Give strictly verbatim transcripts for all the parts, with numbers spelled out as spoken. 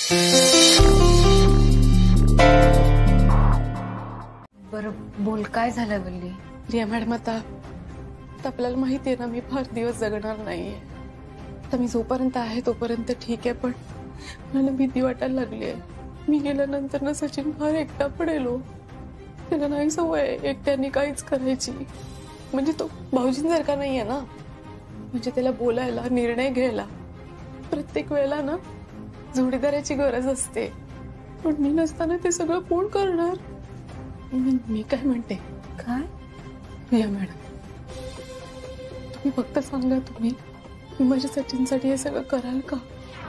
बरं बोल, काय झालं वल्ली? रिया मॅडम, आता आपल्याला माहिती आहे ना मी फार दिवस जगणार नाहीये. आता मी जोपर्यंत आहे तोपर्यंत ठीक आहे, पण मला भीती वाटायला लागली आहे. मी गेल्यानंतर ना सचिन फार एकटा पडेल. त्याला नाही सवय एकट्याने काहीच करायची. म्हणजे तो भाऊजींसारखा नाहीये ना. म्हणजे त्याला बोलायला, निर्णय घ्यायला प्रत्येक वेळेला ना जोडीदाराची गरज असते. पण मी नसताना ते सगळं कोण करणार? मी काय म्हणते, काय रिया मॅडम, तुम्ही फक्त सांगा, तुम्ही माझ्या सचिनसाठी हे सगळं कराल का?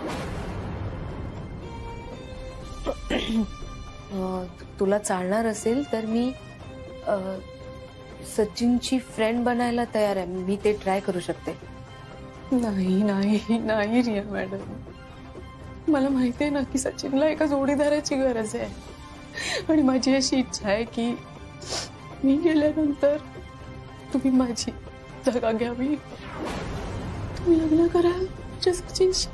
तुला चालणार असेल तर मी सचिनची फ्रेंड बनायला तयार आहे. मी ते ट्राय करू शकते. नाही नाही नाही रिया मॅडम, मला माहिती आहे ना की सचिनला एका जोडीदाराची गरज आहे. आणि माझी अशी इच्छा आहे की मी गेल्यानंतर तुम्ही माझी जागा घ्यावी. तुम्ही लग्न कराल सचिनशी.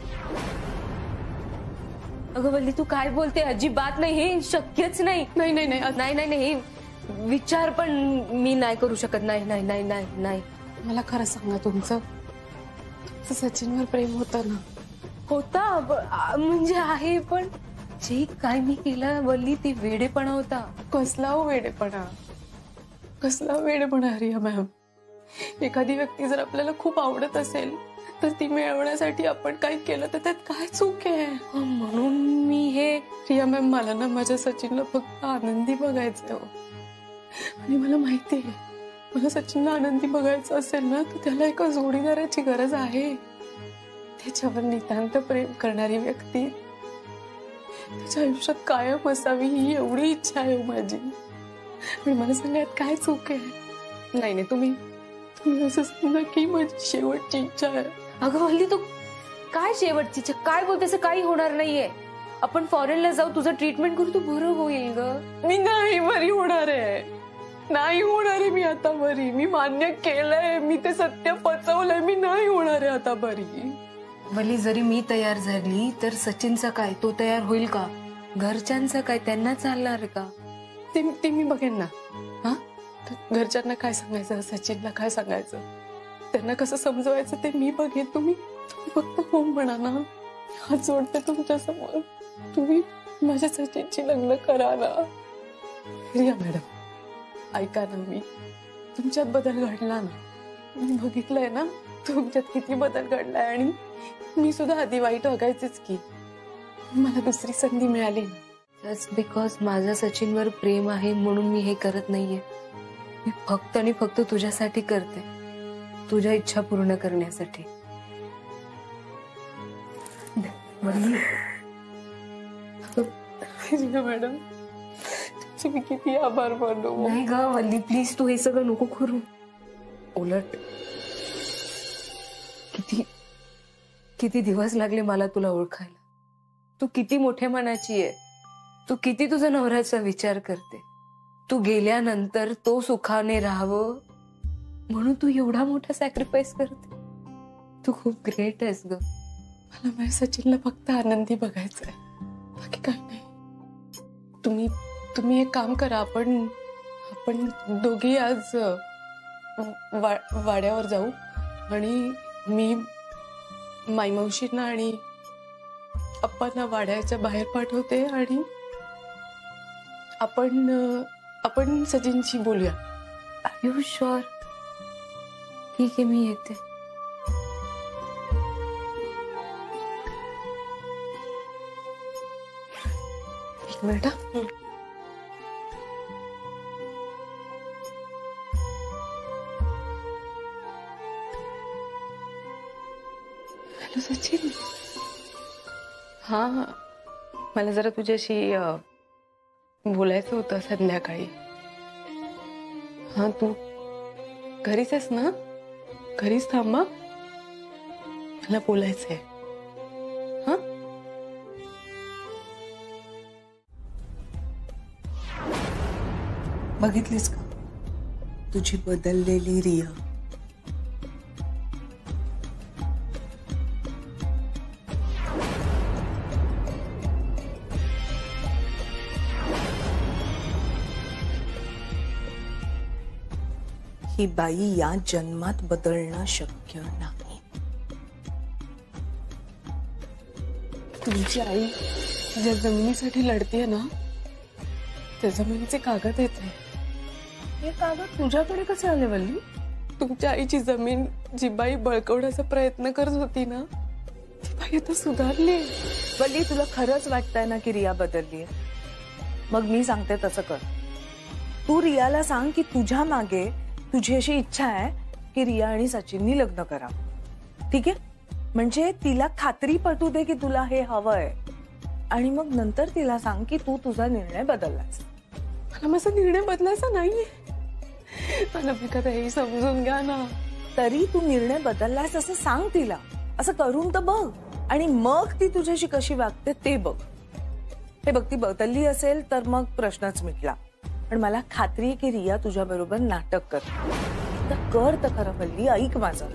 अगं वल्ली, तू काय बोलते? अजिबात नाही, हे शक्यच नाही. नाही नाही नाही नाही नाही नाही विचार पण मी नाही करू शकत. नाही नाही नाही नाही नाही मला खरं सांगा, तुमचं सचिनवर प्रेम होतं ना? होता म्हणजे आहे, पण जे काय मी केलं वल्ली ते वेडेपणा होता. कसला हो वेडेपणा? कसला वेडेपणा रिया मॅम? एखादी व्यक्ती जर आपल्याला खूप आवडत असेल तर ती मिळवण्यासाठी आपण काही केलं तर त्यात काय चूक आहे? म्हणून मी हे रिया मॅम, मला ना माझ्या सचिनला फक्त आनंदी बघायचं हो. आणि मला माहिती आहे, मला सचिनला आनंदी बघायचं असेल ना तर त्याला एका जोडीदाराची गरज आहे. त्याच्यावर नितांत प्रेम करणारी व्यक्ती त्याच्या आयुष्यात कायम असावी, ही एवढी इच्छा आहे माझी. आणि मला सांगायत काय चूक आहे? नाही नाही तुम्ही तुम्ही असं सांगा की माझी शेवटची इच्छा आहे. अगं वल्ली, तू काय शेवटची इच्छा? काय बोलतेस? काही होणार नाहीये. आपण फॉरेनला जाऊ, तुझं ट्रीटमेंट करू, तू बरं होईल ग. मी नाही बरी होणार आहे. नाही होणार आहे मी आता बरी. मी मान्य केलंय, मी ते सत्य पचवलंय. मी नाही होणार आहे आता बरी. वल्ली, जरी मी तयार झाली तर सचिनचा काय? तो तयार होईल का? घरच्यांचं काय? त्यांना चालणार का? ते ते मी बघेन ना. हा, घरच्यांना काय सांगायचं, सचिनला काय सांगायचं, त्यांना कसं समजवायचं ते मी बघेन. तुम्ही फक्त हो म्हणा ना. हात जोडते तुमच्या समोर. तुम्ही माझ्या सचिनची लग्न करा ना. रिया मॅडम, ऐका ना, मी तुमच्यात बदल घडला ना. मी बघितलंय ना तुमच्यात किती बदल घडलाय. आणि मी सुद्धा आधी वाईट वागायचेच की. मला दुसरी संधी मिळाली ना. जस्ट बिकॉज माझं सचिनवर प्रेम आहे म्हणून मी हे करत नाहीये. मी फक्त आणि फक्त तुझ्यासाठी करते, तुझ्या इच्छा पूर्ण करण्यासाठी. मॅडम, तुम्ही किती आभार मानू. नाही ग वल्ली, प्लीज तू हे सगळं नको करू. उलट किती किती दिवस लागले मला तुला ओळखायला. तू किती मोठ्या मनाची आहे. तू किती तुझा नवऱ्याचा विचार करते. तू गेल्यानंतर तो सुखाने राहावं म्हणून तू एवढा मोठा सॅक्रिफाईस करते. तू खूप ग्रेट आहेस ग. मला माझ्या सचिनला फक्त आनंदी बघायचंय, बाकी काही नाही. तुम्ही तुम्ही एक काम करा, आपण आपण दोघी आज वा, वाड्यावर जाऊ आणि मी माईमावशींना आणि अप्पांना वाड्याच्या बाहेर पाठवते आणि आपण आपण सचिनशी बोलूया. Are you sure? ठीक आहे, मी येते. एक मिनिट. हॅलो सचिन. हा, मला जरा तुझ्याशी बोलायचं होतं संध्याकाळी. हा, तू घरीच आहेस ना? घरीच थांबा, मला बोलायचंय. हा, बघितलीस का तुझी बदललेली रिया? ही बाई या जन्मात बदलणं शक्य नाही. तुमची आई ज्या जमिनीसाठी लढतीये ना त्या जमिनीचे कागद येते. हे कागद तुझ्याकडे कसे आले वल्ली? तुमच्या आईची जमीन जी बाई बळकवण्याचा प्रयत्न करत होती ना ती बाई आता सुधारली. वल्ली तुला खरंच वाटतंय ना की रिया बदलली? मग मी सांगते तसं कर. तू रियाला सांग की तुझ्या मागे तुझी अशी इच्छा आहे की रिया आणि सचिननी लग्न करावं. ठीक आहे? म्हणजे तिला खात्री पटू दे की तुला हे हवंय आणि मग नंतर तिला सांग की तू तुझा निर्णय बदललास. मला माझा निर्णय बदलायचा नाहीये. अनामिकाताई समजून घ्या ना. तरी तू निर्णय बदललास असं सांग तिला. असं करून तर बघ आणि मग ती तुझ्याशी कशी वागते ते बघ. हे बघ ती बदलली असेल तर मग प्रश्नच मिटला. पण मला खात्री आहे की रिया तुझ्या बरोबर नाटक कर. तर कर तर खरं वल्ली, ऐक माझं.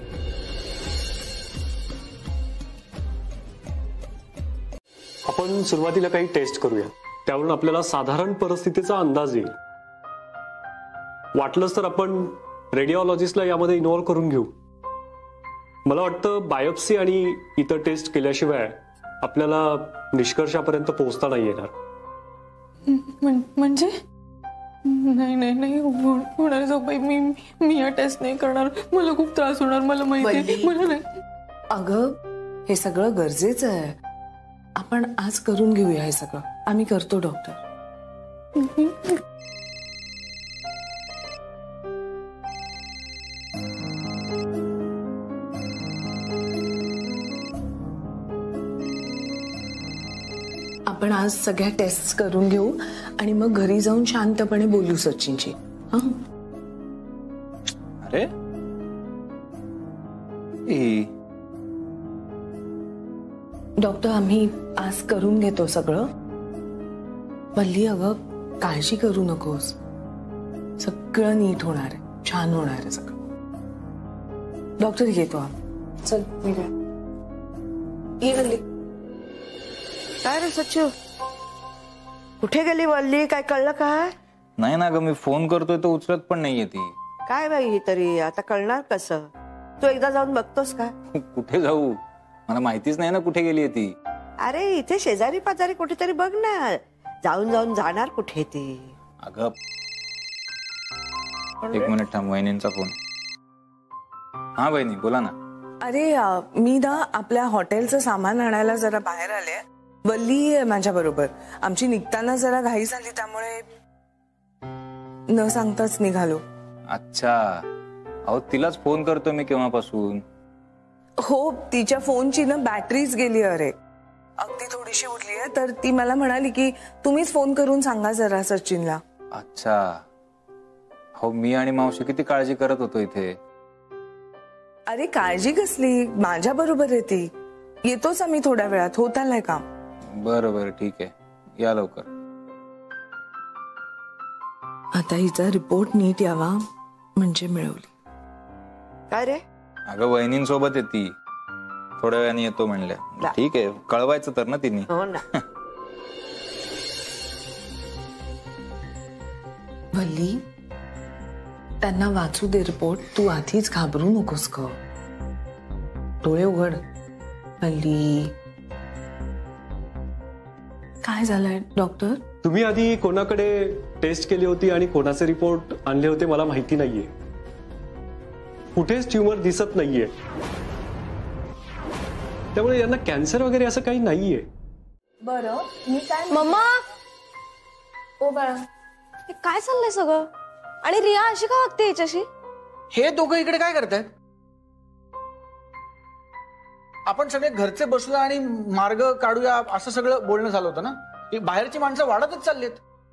आपण सुरुवातीला काही टेस्ट करूया, त्यावरून आपल्याला साधारण परिस्थितीचा अंदाज येईल. वाटलंच तर आपण रेडिओलॉजिस्टला यामध्ये इन्व्हॉल्व करून घेऊ. मला वाटतं बायोप्सी आणि इतर टेस्ट केल्याशिवाय आपल्याला निष्कर्षापर्यंत पोहोचता नाही येणार. म्हणजे नाही नाही नाही होणार जाऊबाई. मी मी या टेस्ट नाही करणार. मला खूप त्रास होणार. मला माहिती मला नाही. अगं हे सगळं गरजेचं आहे. आपण आज करून घेऊया हे सगळं. आम्ही करतो डॉक्टर. आपण आज सगळ्या टेस्ट करून घेऊ आणि मग घरी जाऊन शांतपणे बोलू सचिनची. हा अरे ए डॉक्टर आम्ही आज करून घेतो सगळं. वल्ली अगं काळजी करू नकोस. सगळं नीट होणार आहे. छान होणार आहे सगळं. डॉक्टर येतो आम्ही. चल ये वल्ली. काय रे सच्चू, कुठे गेली वल्ली? काय कळलं काय? नाही ना ग, मी फोन करतोय तो उचलत पण नाहीये ती. काय बाई तरी आता कळणार कसं? तू एकदा जाऊन बघतोस का? कुठे जाऊ, मला माहितीच नाही ना कुठे गेली ती. अरे इथे शेजारी पाजारी कुठेतरी बघ ना. जाऊन जाऊन जाणार कुठे ती? अगं एक मिनिट थांब, वहिनींचा फोन. हा बहिणी बोला ना. अरे मी ना आपल्या हॉटेलचं सामान आणायला जरा बाहेर आले. वल्ली आहे माझ्या बरोबर. आमची निघताना जरा घाई झाली त्यामुळे न सांगताच निघालो. अच्छा, अहो तिलाच फोन करतो मी केव्हापासून. हो, तिच्या फोनची ना बॅटरीच गेली. अरे अगदी थोडीशी उरली आहे. तर ती मला म्हणाली की तुम्हीच फोन करून सांगा जरा सचिनला. अच्छा, हो मी आणि मावशी किती काळजी करत होतो इथे. अरे काळजी कसली, माझ्या बरोबर आहे ती. येतोच आम्ही थोड्या वेळात. होत आलंय काम. बरं बरं ठीक आहे, या लवकर. आता हिचा रिपोर्ट नीट यावा म्हणजे मिळवली. काय रे? अगं वहिनींसोबत आहे ती. थोड्या वेळाने येतो म्हणल्या. ठीक आहे, कळवायचं तर ना तिने. हो ना. वल्ली त्यांना वाचू दे रिपोर्ट. तू आधीच घाबरू नकोस ग. डोळे उघड. वल्ली काय झालंय डॉक्टर? तुम्ही आधी कोणाकडे टेस्ट केली होती आणि कोणाचे रिपोर्ट आणले होते मला माहिती नाहीये. कुठेच ट्यूमर दिसत नाहीये, त्यामुळे यांना कॅन्सर वगैरे असं काही नाहीये. बरं मी काय मम्मा, ओ बाळा हे काय चाललंय सगळं? आणि रिया अशी का वागते याच्याशी? हे दोघं इकडे काय करतायत? आपण सगळे घरचे बसलो आणि मार्ग काढूया असं सगळं बोलणं झालं होतं ना. ही बाहेरची माणसं वाढतच चाललीत.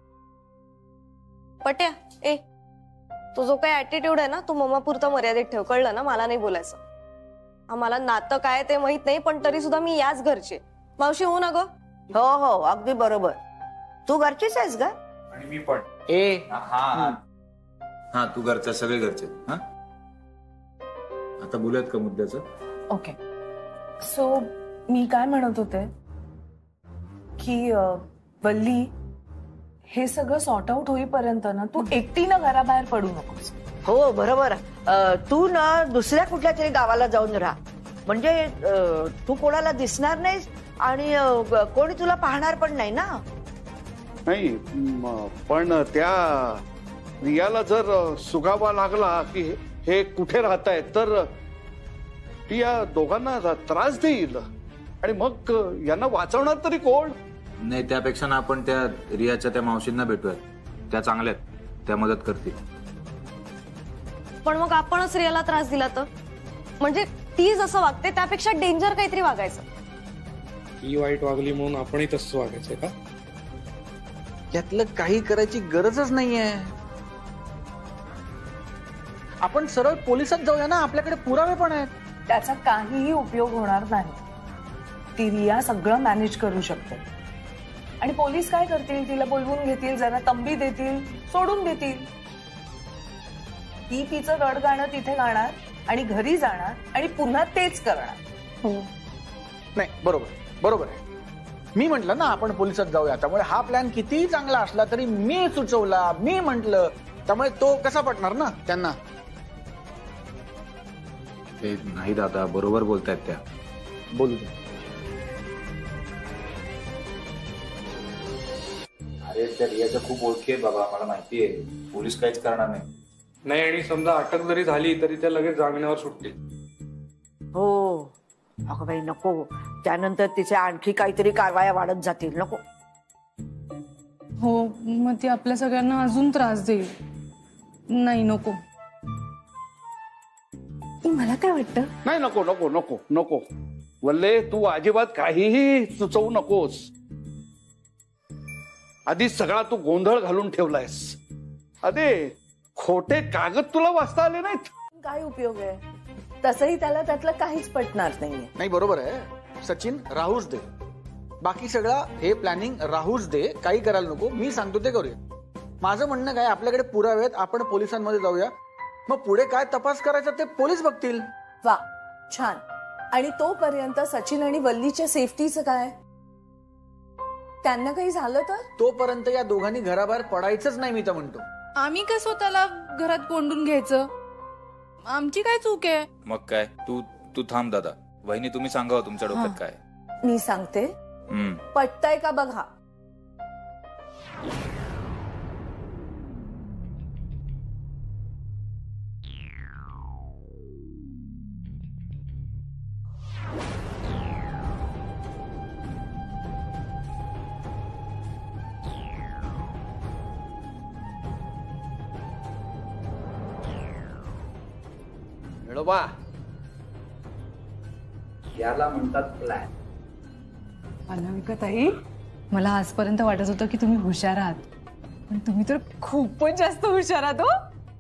पट्या, ए तो जो काही ऍटिट्यूड आहे ना तो मम्मा पुरता मर्यादित ठेव, कळलं ना? मला नाही बोलायचं. आम्हाला नातं काय ते माहित नाही, पण तरी सुद्धा मी याच घरचे. मावशी हो ना ग? हो हो अगदी बरोबर. तू घरचीच आहेस का? आणि मी पण. ए हा हा तू घरचा, सगळे घरचे. हा आता बोलूयात का मुद्द्याचं? ओके. सो मी काय म्हणत होते की वल्ली हे सगळं सॉर्ट आउट होईपर्यंत ना तू एकटीनं घराबाहेर पडू नकोस. हो बरोबर. अं, तू ना दुसऱ्या कुठल्या तरी गावाला जाऊन राहा, म्हणजे अं, तू कोणाला दिसणार नाहीस आणि अं, कोणी तुला पाहणार पण नाही ना. नाही म, पण त्या रियाला जर सुगावा लागला की हे कुठे राहतायत तर ती या दोघांना त्रास देईल आणि मग यांना वाचवणार तरी कोण. नाही, त्यापेक्षा ना आपण त्या रियाच्या त्या मावशींना भेटूयात. त्या चांगल्यात, त्या मदत करतील. पण मग आपणच रियाला त्रास दिला तर, म्हणजे ती जसं वागते त्यापेक्षा डेंजर काहीतरी वागायचं. ही वाईट वागली म्हणून आपणही तसंच वागायचंय का? यातलं काही करायची गरजच नाहीये. आपण सरळ पोलिसात जाऊया ना, आपल्याकडे पुरावे पण आहेत. त्याचा काहीही उपयोग होणार नाही. ती रिया सगळं मॅनेज करू शकते आणि पोलीस काय करतील, तिला बोलवून घेतील, जरा तंबी देतील, सोडून देतील. ती तिचं रड गाणं तिथे गाणार आणि घरी जाणार आणि पुन्हा तेच करणार. हो. नाही, बरोबर बरोबर आहे. मी म्हंटल ना आपण पोलिसात जाऊया, त्यामुळे हा प्लॅन कितीही चांगला असला तरी मी सुचवला, मी म्हंटल, त्यामुळे तो कसा पटणार ना त्यांना. ते नाही दादा, बरोबर बोलतायत त्या. बोलू दे. अरे त्या रियाच्या खूप ओळखी आहेत बाबा, मला माहिती आहे. पोलीस काहीच करणार नाही. नाही, आणि समजा अटक जरी झाली तरी त्या लगेच जामिनावर सुटतील. हो अगं बाई नको, त्यानंतर तिचे आणखी काहीतरी कारवाया वाढत जातील. नको. हो, मग ती आपल्या सगळ्यांना अजून त्रास देईल. नाही, नको. मला काय वाटतं, नाही नको नको नको नको वल्ले, तू अजिबात काहीही सुचवू नकोस. आधीच सगळा तू गोंधळ घालून ठेवलायस. अरे खोटे कागद तुला वाचता आले नाहीत. काय उपयोग आहे, तसंही त्याला त्यातलं काहीच पटणार नाहीये. नाही, बरोबर आहे सचिन, राहूच दे. बाकी सगळं हे प्लॅनिंग राहूच दे, काही करायला नको. मी सांगतो ते करूया. माझं म्हणणं काय, आपल्याकडे पुरावे आहेत, आपण पोलिसांमध्ये जाऊया, मग पुढे काय तपास करायचा ते पोलीस बघतील. वा, छान. आणि तोपर्यंत सचिन आणि वल्लीच्या सेफ्टीचं काय, त्यांना काही झालं तर? तोपर्यंत या दोघांनी घराबाहेर पडायचंच नाही, मी तर म्हणतो. आम्ही का स्वतःला घरात कोंडून घ्यायचं, आमची काय चूक आहे. मग काय, तू तू थांब दादा. वहिनी तुम्ही सांगावं तुमच्या डोक्यात काय. मी सांगते, पटतंय का बघा. बा याला म्हणतात प्लॅन. अनामिका ताई, मला आजपर्यंत वाटत होतं की तुम्ही हुशार आहात, पण तुम्ही तर खूपच जास्त हुशार आहात. हो,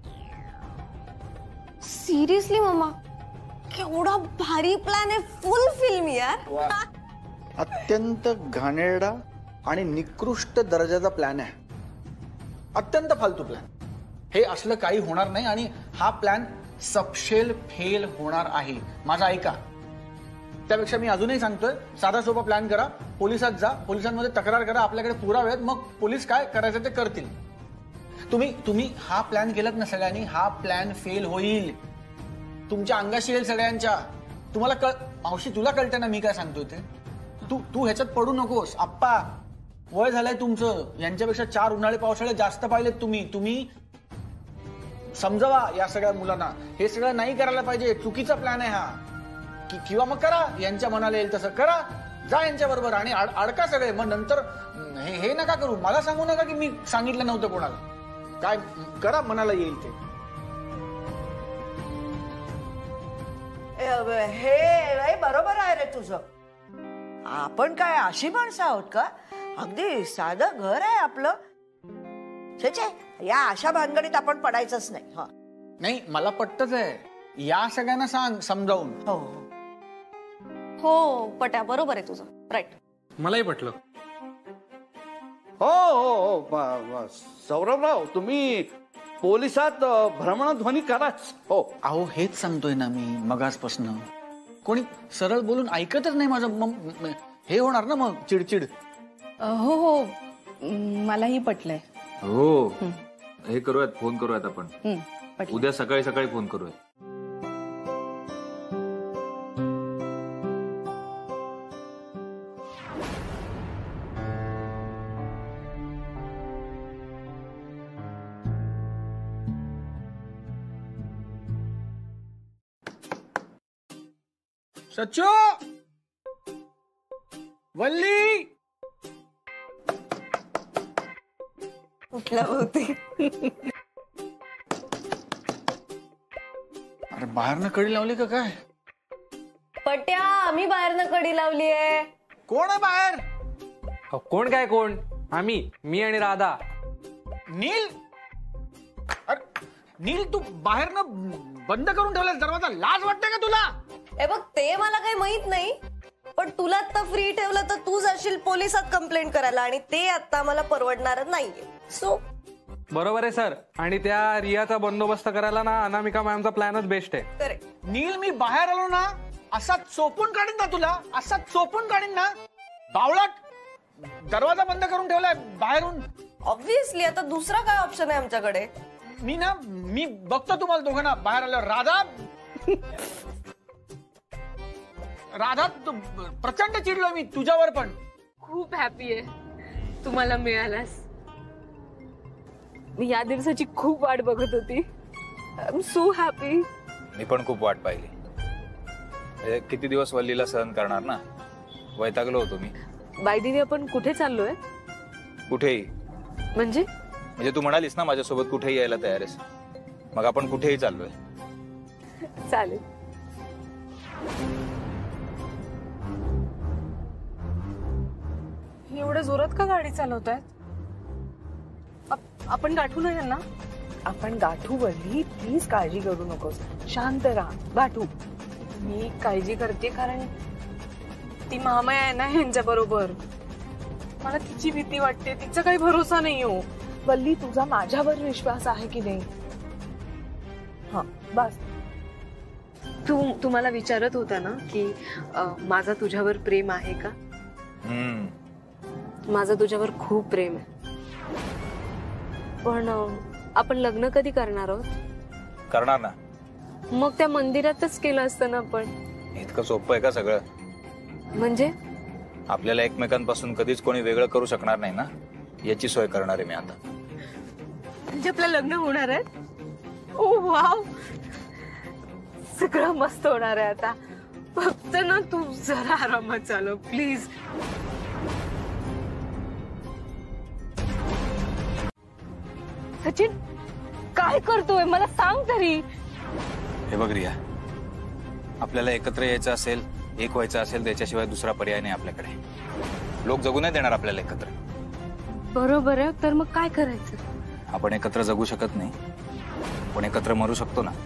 सिरियसली मम्मा, केवढा भारी प्लॅन आहे. फुल फिल्म यार. अत्यंत घाणेरडा आणि निकृष्ट दर्जाचा प्लॅन आहे. अत्यंत फालतू प्लॅन. हे असलं काही होणार नाही आणि हा प्लॅन सपशेल फेल होणार आहे. माझा ऐका. त्यापेक्षा मी अजूनही सांगतोय, साधा सोपा प्लॅन करा, पोलिसात जा, पोलिसांमध्ये तक्रार करा, आपल्याकडे पुरावे आहेत, मग पोलीस काय करायचं ते करतील. तुम्ही तुम्ही हा प्लॅन केलात ना सगळ्यांनी, हा प्लॅन फेल होईल. तुमच्या अंगाशी येईल सगळ्यांच्या. तुम्हाला कळ, मावशी तुला कळतं ना मी काय सांगतोय ते. तू तू ह्याच्यात पडू नकोस. आप्पा, वय झालंय तुमचं, यांच्यापेक्षा चार उन्हाळे पावसाळे जास्त पाहिलेत तुम्ही. तुम्ही समजावा या सगळ्या मुलांना, हे सगळं नाही करायला पाहिजे. चुकीचा प्लॅन आहे हा. कि, किंवा मग करा, यांच्या मनाला येईल तसं करा, जा यांच्या बरोबर आणि अडका सगळे. मग नंतर हे हे नका करू, मला सांगू नका की मी सांगितलं नव्हतं कोणाला. काय करा, मनाला येईल ते. हे बरोबर आहे रे तुझं. आपण काय अशी माणसं आहोत का, अगदी साधं घर आहे आपलं. छे छे, या अशा भानगडीत आपण पडायचंच नाही. हा नाही, मला पटतच आहे. या सगळ्यांना सांग समजावून. हो हो पट्या, बरोबर आहे तुझं, राईट. मलाही पटलं. हो हो हो सौरभराव, तुम्ही पोलिसात भ्रमणध्वनी कराच. हो अहो, हेच सांगतोय ना मी मगासपासून. कोणी सरळ बोलून ऐकतच नाही माझं. मग हे होणार ना मग चिडचिड. हो हो, मलाही पटलंय. हो, हे करूयात, फोन करूयात आपण. पटलं. उद्या सकाळी सकाळी फोन करूया. सच्चू, वल्ली, उठला बहुतेक. अरे बाहेरनं कडी लावली का काय? पट्या, आम्ही बाहेरनं कडी लावलीये. कोण आहे बाहेर? अहो, कोण काय कोण? आम्ही, मी आणि राधा. नील, अरे नील, तू बाहेरनं बंद करून ठेवला दरवाजा. लाज वाटते का तुला? ए बघ, ते मला काही माहित नाही, पण तुला आता फ्री ठेवलं तर तू जाशील पोलिसात कंप्लेंट करायला, आणि ते आता मला परवडणार नाहीये. सो बरोबर आहे सर. आणि त्या रियाचा बंदोबस्त करायला ना अनामिका मॅमचा प्लॅनच बेस्ट आहे. करेक्ट. नील, मी बाहेर आलो ना असा चोपून काढीन ना तुला, असा चोपून काढीन ना. बावळट, दरवाजा बंद करून ठेवलाय बाहेरून. ऑब्व्हियसली आता दुसरा काय ऑप्शन आहे आमच्याकडे? मी ना मी बघतो तुम्हाला दोघांना बाहेर आल्यावर. राधा, राधा, प्रचंड चिडलोय मी तुझ्यावर, पण खूप हॅपी आहे तुम्हाला मिळालास. मी या दिवसाची खूप वाट बघत होती. I am so happy. मी पण खूप वाट पाहिली. हे किती दिवस वल्लीला सहन करणार ना. वैतागलो होतो मी. बाय द वे, आपण कुठे चाललोय? कुठेही म्हणजे? म्हणजे तू म्हणालीस ना माझ्यासोबत कुठेही यायला तयार आहेस, मग आपण कुठेही चाललोय. चालेल. एवढ्या जोरात का गाडी चालवतायत? आपण गाठू ना यांना. आपण गाठू वल्ली, प्लीज काळजी करू नकोस. शांत राहा, गाठू. मी काळजी करते कारण ती महामाया आहे ना यांच्या बरोबर. मला तिची भीती वाटते, तिचा काही भरोसा नाही हो. वल्ली, तुझा माझ्यावर विश्वास आहे की नाही? हा बस. तू तुम्हाला विचारत होता ना की माझा तुझ्यावर प्रेम आहे का? माझं तुझ्यावर खूप प्रेम आहे, पण आपण लग्न कधी करणार आहोत? करणार ना. मग त्या मंदिरातच केलं असतं ना आपण. इतकं सोपं आहे का सगळं? म्हणजे आपल्याला एकमेकांपासून कधीच कोणी वेगळं करू शकणार नाही ना, याची सोय करणार आहे मी आता. म्हणजे आपलं लग्न होणार आहे? ओ वाव, सगळं मस्त होणार आहे आता. फक्त ना तू जरा आरामात चालव प्लीज. सचिन, काय करतोय मला सांग तरी. हे बघ रिया, आपल्याला एकत्र यायचं असेल, एक व्हायचं असेल, त्याच्याशिवाय दुसरा पर्याय नाही आपल्याकडे. लोक जगू नाही देणार आपल्याला एकत्र. बरोबर आहे, तर मग काय करायचं? आपण एकत्र जगू शकत नाही, पण एकत्र मरू शकतो ना.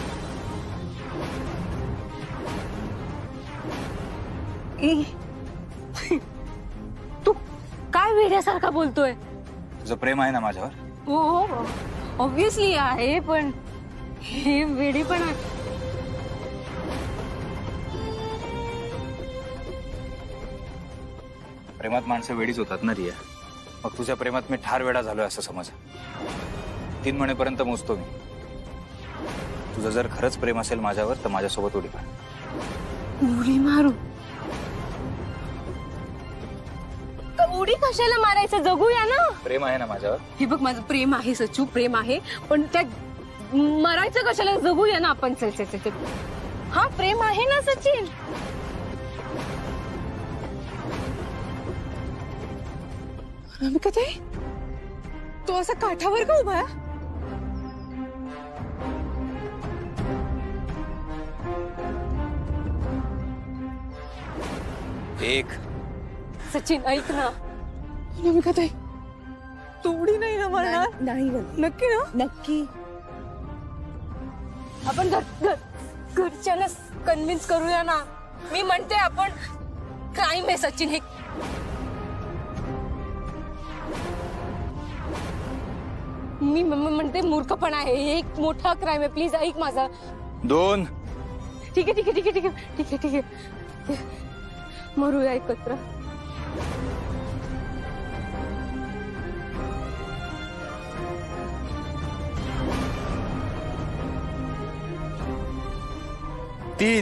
तू काय वेड्यासारखा बोलतोय? तुझं प्रेम आहे ना माझ्यावर? हो ऑब्विसली आहे, पण हे वेडी पण आहे. प्रेमात माणसं वेडीच होतात ना रिया. मग तुझ्या प्रेमात मी ठार वेडा झालोय असं समज. तीन म्हणेपर्यंत मोजतो मी. तुझं जर खरंच प्रेम असेल माझ्यावर तर माझ्यासोबत उडी मार. उडी मारू? उडी कशाला मारायचं? जगूया ना. प्रेम आहे ना माझ्यावर? हे बघ, माझं प्रेम आहे सचू, प्रेम आहे, पण त्या मरायचं कशाला? जगूया ना आपण. चल चल चल. हा प्रेम आहे ना सचिन. अनामिका ताई, तो असा काठावर का उभा आहे? एक सचिन ऐक ना. अनामिका ताई, तू उडी नाही ना मारणार? नाही वल्ली, नक्की ना? नक्की. आपण घरच्यांना कन्व्हिन्स करूया ना. मी म्हणते आपण क्राईम आहे सचिन. हे मी म्हणते मूर्खपणा आहे. हे एक मोठा क्राईम आहे. प्लीज ऐक माझा. दोन. ठीक आहे ठीक आहे ठीक आहे ठीक आहे ठीक आहे ठीक आहे. मरूया एकत्र. तीन.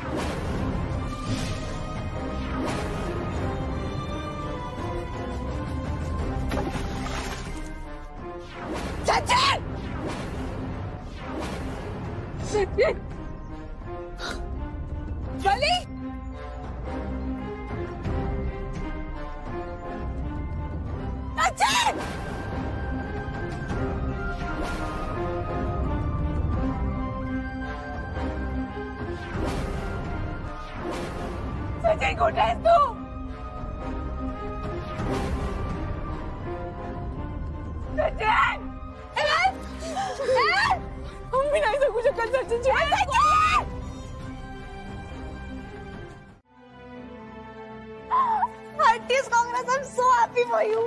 सचिन! सचिन! बली! सचिन! सचिन कुठे आहेस तू? सचिन! मी नाही जगू शकत सचिन शिवाय. Artist Congress, I'm so happy for you.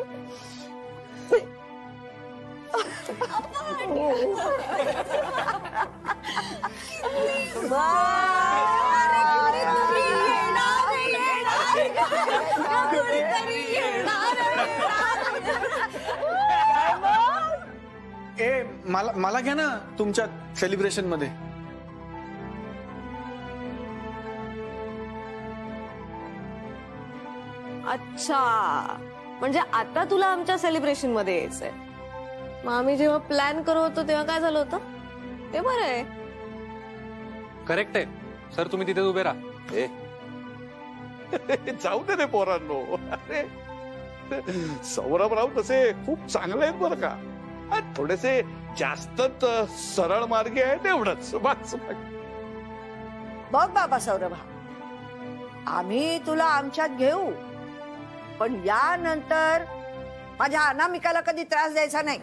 ए मला मला घ्या ना तुमच्या सेलिब्रेशन मध्ये. अच्छा, म्हणजे आता तुला आमच्या सेलिब्रेशन मध्ये यायचंय. मग आम्ही जेव्हा प्लॅन करत होतो तेव्हा काय झालं होतं ते बरं आहे. करेक्ट आहे सर, तुम्ही तिथे उभे राहा. ए जाऊ दे रे पोरांनो. अरे सौरभराव तसे खूप चांगले आहेत बरं का. थोडेसे जास्तच सरळ मार्गी आहेत एवढंच. बस बघ बाबा सौरभा, आम्ही तुला आमच्यात घेऊ, पण यानंतर माझ्या अनामिकाला कधी त्रास द्यायचा नाही.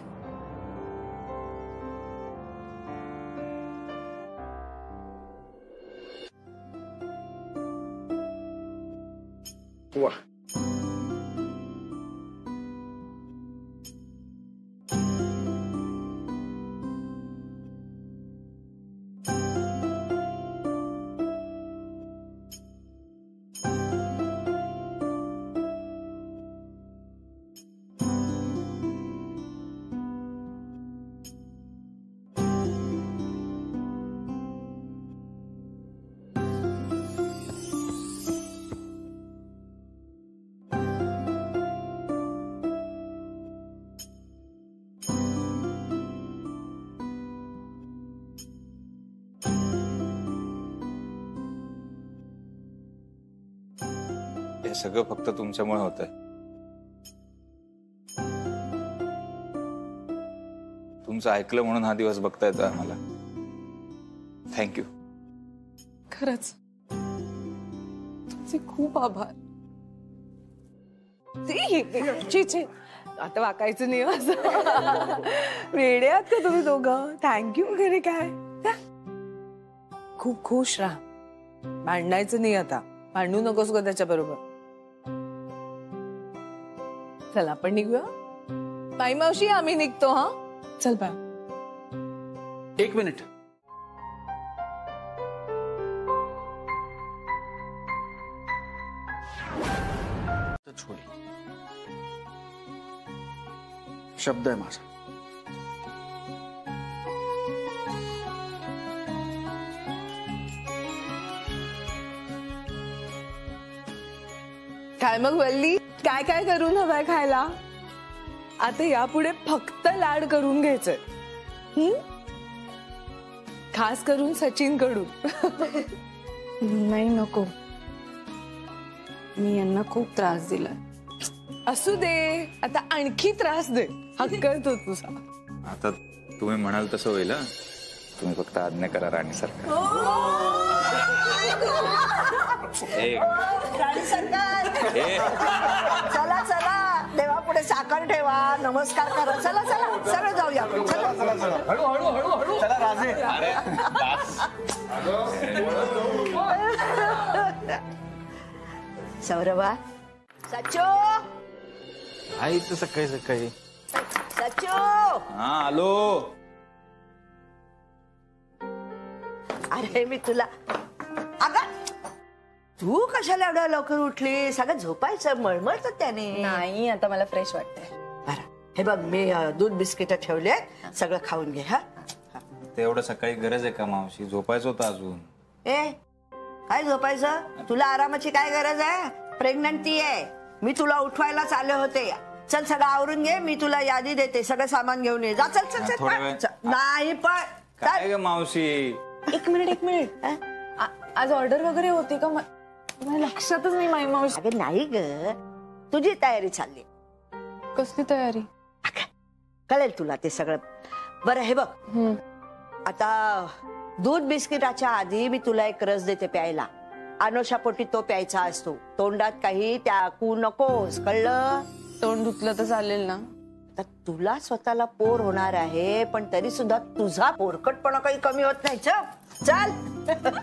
वा हे सगळं फक्त तुमच्यामुळे होतंय. तुमचं ऐकलं म्हणून हा दिवस बघता येतोय आम्हाला. थँक्यू. खरंच तुमचे खूप आभार. ची ची, आता वाकायचं नाही असं. वेडे आहात का तुम्ही दोघं? थँक्यू वगैरे काय. खूप खुश राहा. भांडायचं नाही आता. भांडू नकोस ग त्याच्या बरोबर. चला आपण निघूया. बाई मावशी आम्ही निघतो. हा चल बा. एक मिनिट. शब्द आहे माझा. काय मग वल्ली, काय काय करून हवाय खायला? आता यापुढे फक्त लाड करून घ्यायचंय. हम्म, खास करून सचिन कडून. नाही नको, मी यांना खूप त्रास दिलाय. असू दे, आता आणखी त्रास दे. हक्क तो तुझा. आता तुम्ही म्हणाल तसं होईल. तुम्ही फक्त आज्ञा करा राणी सरकार. राणी सरकार, चला चला, देवापुढे साखर ठेवा, नमस्कार करा. चला चला सगळं जाऊया आपण. हळू हळू हळू हळू. चला राजे. सौरभा, सचो आई तर सकाळी सकाळी. सचो. हा आलो. अरे मी तुला, अगं तू कशाला एवढ्या लवकर उठली? सगळं झोपायचं, मळमळत त्याने. नाही, आता मला फ्रेश वाटतंय. बरं, हे बघ मी अं, दूध बिस्किट ठेवले, सगळं खाऊन घे. हा तेवढं सकाळी गरज आहे का मावशी? झोपायचं होतं अजून. ए काय झोपायचं? तुला आरामाची काय गरज आहे? प्रेग्नंट ती आहे. मी तुला उठवायलाच आले होते. चल सगळं आवरून घे, मी तुला यादी देते, सगळं सामान घेऊन ये. जा चल चल चल थोडा पळ. वेळ. चल. नाही पण काय ग मावशी? एक मिनिट एक मिनिट आ- आज ऑर्डर वगैरे होती का? म- मला लक्षातच नाही माई मावशी. अगं नाही ग, तुझी तयारी चालली. कसली तयारी? कळेल तुला ते सगळं. बरं हे बघ, हम्म. आता दूध बिस्किटाच्या आधी मी तुला एक रस देते प्यायला. अनोशापोटी तो प्यायचा असतो. तोंडात काही टाकू नकोस, कळलं? तोंड धुतलं तर चालेल ना? तर तुला स्वतःला पोर होणार आहे, पण तरी सुद्धा तुझा पोरकटपणा काही कमी होत नाही. चल चल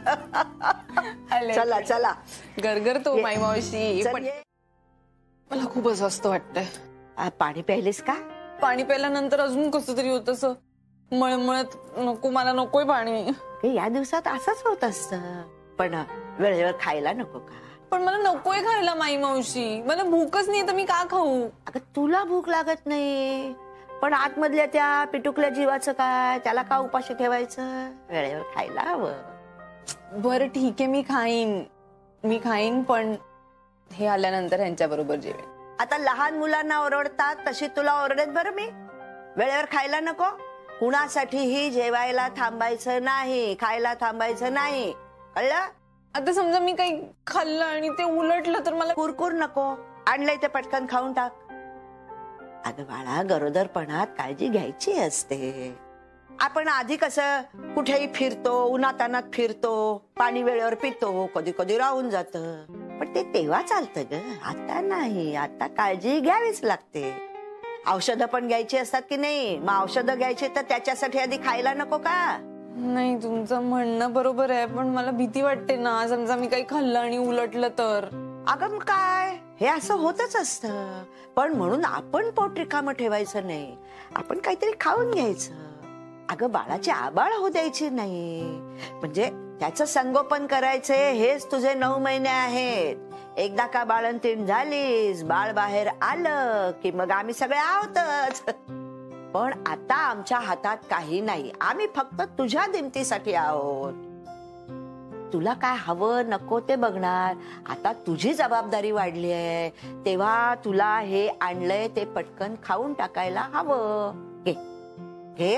चला चला गरगर तो माई मावशी. चल पण ये. मला खूपच स्वस्त वाटतंय. आ, पाणी प्यायलीस का? पाणी प्यायल्यानंतर अजून कसं तरी होत, असं मळमळत. नको, मला नकोय पाणी. हे या दिवसात असंच होत असत. पण वेळेवर खायला नको का? पण मला नकोय खायला माई मावशी. मला भूकच नाही तर मी का खाऊ? अगं तुला भूक लागत नाही, पण आतमधल्या त्या पिटुकल्या जीवाचं काय? त्याला का उपाशी ठेवायचं? वेळेवर खायला हवं. बरं ठीक आहे, मी खाईन मी खाईन पण हे आल्यानंतर ह्यांच्या बरोबर जेवेन. आता लहान मुलांना ओरडतात तशी तुला ओरडेत बरं मी. वेळेवर खायला नको. कुणासाठीही जेवायला थांबायचं नाही, खायला थांबायचं नाही, कळलं? आता समजा मी काही खाल्लं आणि ते उलटलं तर मला कुरकुर नको. आणलंय ते पटकन खाऊन टाक. अगं बाळा, गरोदरपणात काळजी घ्यायची असते. आपण आधी कसं कुठेही फिरतो, उन्हातानात फिरतो, पाणी वेळेवर पितो, कधी कधी राहून जातं, पण ते तेव्हा चालतं ग. आता नाही. आता काळजी घ्यावीच लागते. औषधं पण घ्यायची असतात की नाही? मग औषधं घ्यायची तर त्याच्यासाठी आधी खायला नको का? नाही, तुमचं म्हणणं बरोबर आहे, पण मला भीती वाटते ना, समजा मी काही खाल्लं आणि उलटलं तर. अगं मग काय, हे असं होतच असतं. पण म्हणून आपण पोट रिकामं ठेवायचं नाही. आपण काहीतरी खाऊन घ्यायचं. अगं बाळाची आबाळ होऊ द्यायची नाही. म्हणजे त्याचं संगोपन करायचे हेच तुझे नऊ महिने आहेत. एकदा का बाळंतीण झालीस, बाळ बाहेर आलं की मग आम्ही सगळे आहोतच. पण आता आमच्या हातात काही नाही. आम्ही फक्त तुझ्या दिमतीसाठी आहोत. तुला काय हवं नको ते बघणार. आता तुझी जबाबदारी वाढली आहे, तेव्हा तुला हे आणलंय ते पटकन खाऊन टाकायला हवं. घे घे.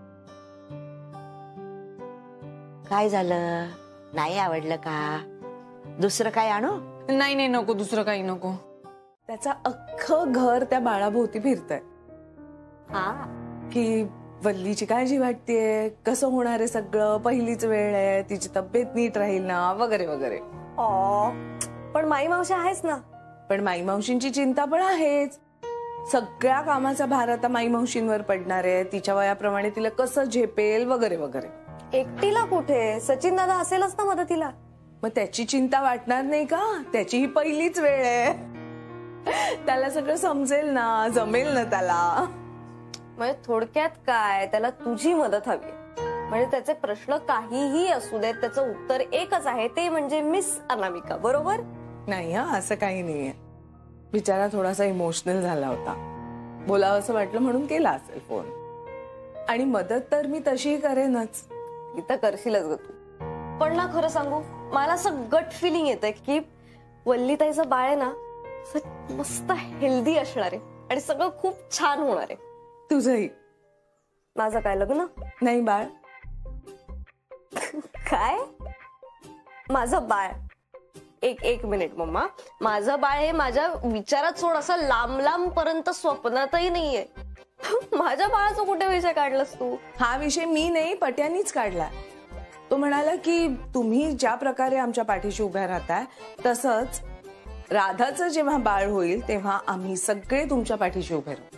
काय झालं? नाही आवडलं का? दुसरं काय आणू? नाही नाही, नको, दुसरं काही नको. त्याचा अख्खं घर त्या बाळाभोवती फिरतंय. हा, की वल्लीची काळजी वाटतेय, कसं होणार आहे सगळं, पहिलीच वेळ आहे, तिची तब्येत नीट राहील ना, वगैरे वगैरे. पण माई मावशी आहेच ना. पण माई मावशींची चिंता पण आहेच. सगळ्या कामाचा भार आता माई मावशींवर पडणार आहे. तिच्या वयाप्रमाणे तिला कसं झेपेल, वगैरे वगैरे. एकटीला कुठे? सचिन दादा असेलच ना मदतीला. मग त्याची चिंता वाटणार नाही का? त्याची ही पहिलीच वेळ आहे. त्याला सगळं समजेल ना, जमेल ना त्याला. म्हणजे थोडक्यात काय, त्याला तुझी मदत हवी. म्हणजे त्याचे प्रश्न काहीही असू देत, त्याचं उत्तर एकच आहे, ते म्हणजे मिस अनामिका. बरोबर? नाही हा, असं काही नाहीये. बिचारा थोडासा इमोशनल झाला होता. बोलावं असं वाटलं म्हणून केला असेल फोन. आणि मदत तर मी तशी करेनच. इथं करशीलच ग तू. पण ना खरं सांगू, मला असं गट फिलिंग येतंय की वल्लीताईचं बाळ आहे ना, असं मस्त हेल्दी असणार आहे आणि सगळं खूप छान होणार आहे. तुझंही? माझं काय लग्न? नाही बाळ. काय? माझं बाळ? एक एक मिनिट मम्मा. माझं बाळ हे माझ्या विचारात सोड, असं लांब लांब पर्यंत स्वप्नातही नाहीये. माझ्या बाळाचा कुठे विषय काढलास तू? हा विषय मी नाही, पट्यानीच काढला. तो म्हणाला की तुम्ही ज्या प्रकारे आमच्या पाठीशी उभ्या राहताय, तसंच राधाचं जेव्हा बाळ होईल तेव्हा आम्ही सगळे तुमच्या पाठीशी उभे राहू.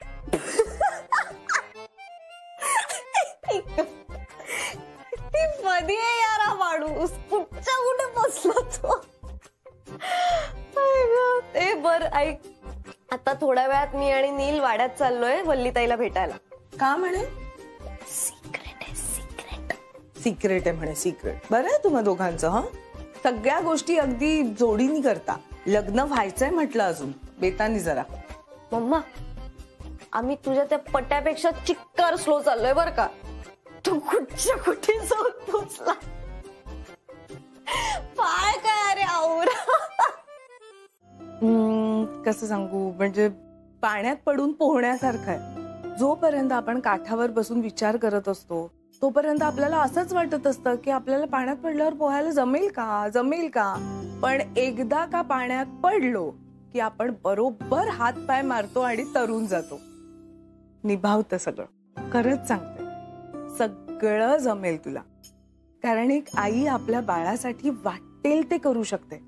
मध्ये यार हा माणूस कुठच्या कुठे बसला तो. ए बर ऐक, आता थोड्या वेळात मी आणि नील वाड्यात चाललोय वल्लीताईला भेटायला. का म्हणे? सिक्रेट आहे, सिक्रेट. सिक्रेट आहे म्हणे, सिक्रेट. बरं आहे तुम्हा दोघांचं. हा, सगळ्या गोष्टी अगदी जोडीनी करता. लग्न व्हायचंय म्हटलं अजून बेतानी जरा. मम्मा, आम्ही तुझ्या त्या पट्ट्यापेक्षा चिक्कार स्लो चाललोय बर का. तू कुठच्या कुठे जाऊन पोचला. कसं सांगू, म्हणजे पाण्यात पडून पोहण्यासारखं आहे. जोपर्यंत आपण काठावर बसून विचार करत असतो तोपर्यंत आपल्याला असंच वाटत असतं की आपल्याला पाण्यात पडल्यावर पोहायला जमेल का जमेल का पण एकदा का पाण्यात पडलो की आपण बरोबर हात पाय मारतो आणि तरून जातो. निभावतं सगळं. खरंच सांगते, सगळं जमेल तुला. कारण एक आई आपल्या बाळासाठी वाटेल ते करू शकते.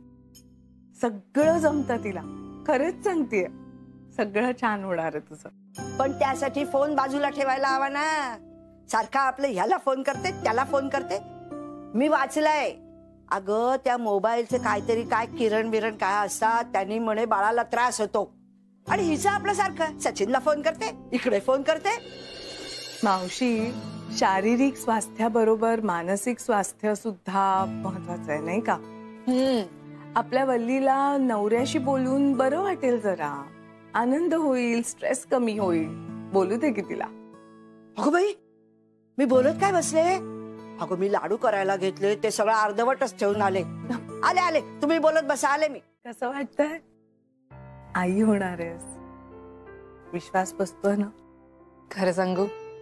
सगळं जमतं तिला. खरंच सांगतेय, सगळं छान होणार आहे तुझं. पण त्यासाठी फोन बाजूला ठेवायला हवा ना. सारखा आपलं ह्याला फोन करते त्याला फोन करते. मी वाचलंय अगं, त्या मोबाईलचे काहीतरी काय किरण बिरण काय असतात, त्यांनी म्हणे बाळाला त्रास होतो. आणि हिचं आपलं सारखं सचिनला फोन करते, इकडे फोन करते. मावशी, शारीरिक स्वास्थ्याबरोबर मानसिक स्वास्थ्य सुद्धा महत्वाचं आहे नाही का? हम्म आपल्या वल्लीला नवऱ्याशी बोलून बरं वाटेल, जरा आनंद होईल, स्ट्रेस कमी होईल. बोलू दे की तिला. अगं बाई, मी बोलत काय बसले? अगं मी लाडू करायला घेतले, ते सगळं अर्धवटच ठेवून आले. आले आले तुम्ही बोलत बसा. आले मी. कसं वाटतंय? आई होणार आहेस, विश्वास बसतोय ना? खरं सांगू,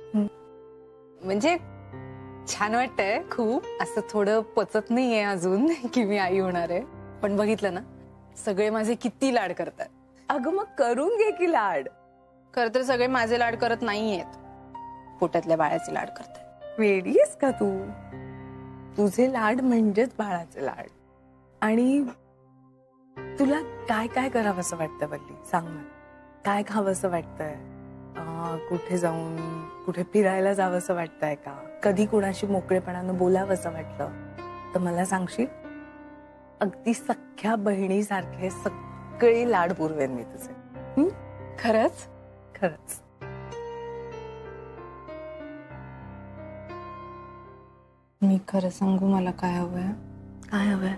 म्हणजे छान वाटतंय खूप. असं थोडं पचत नाहीये अजून की मी आई होणार आहे. पण बघितलं ना, सगळे माझे किती लाड करतात. अगं मग करून घे की लाड. खरं तर सगळे माझे लाड करत नाहीयेत, पोटातल्या बाळाचे लाड करतात. वेडी आहेस का तू? तुझे लाड म्हणजेच बाळाचे लाड. आणि तुला काय काय करावंसं वाटतं वल्ली, सांग ना. काय खावंसं वाटतंय? कुठे जाऊन कुठे फिरायला जावंसं वाटतंय का? कधी कुणाशी मोकळेपणानं बोलावंसं वाटलं तर मला सांगशील? अगदी सख्या बहिणीसारखे सगळे लाड पुरवेन मी तुझे. खरंच खरंच. मी खरं सांगू, मला काय हवंय? काय हवंय?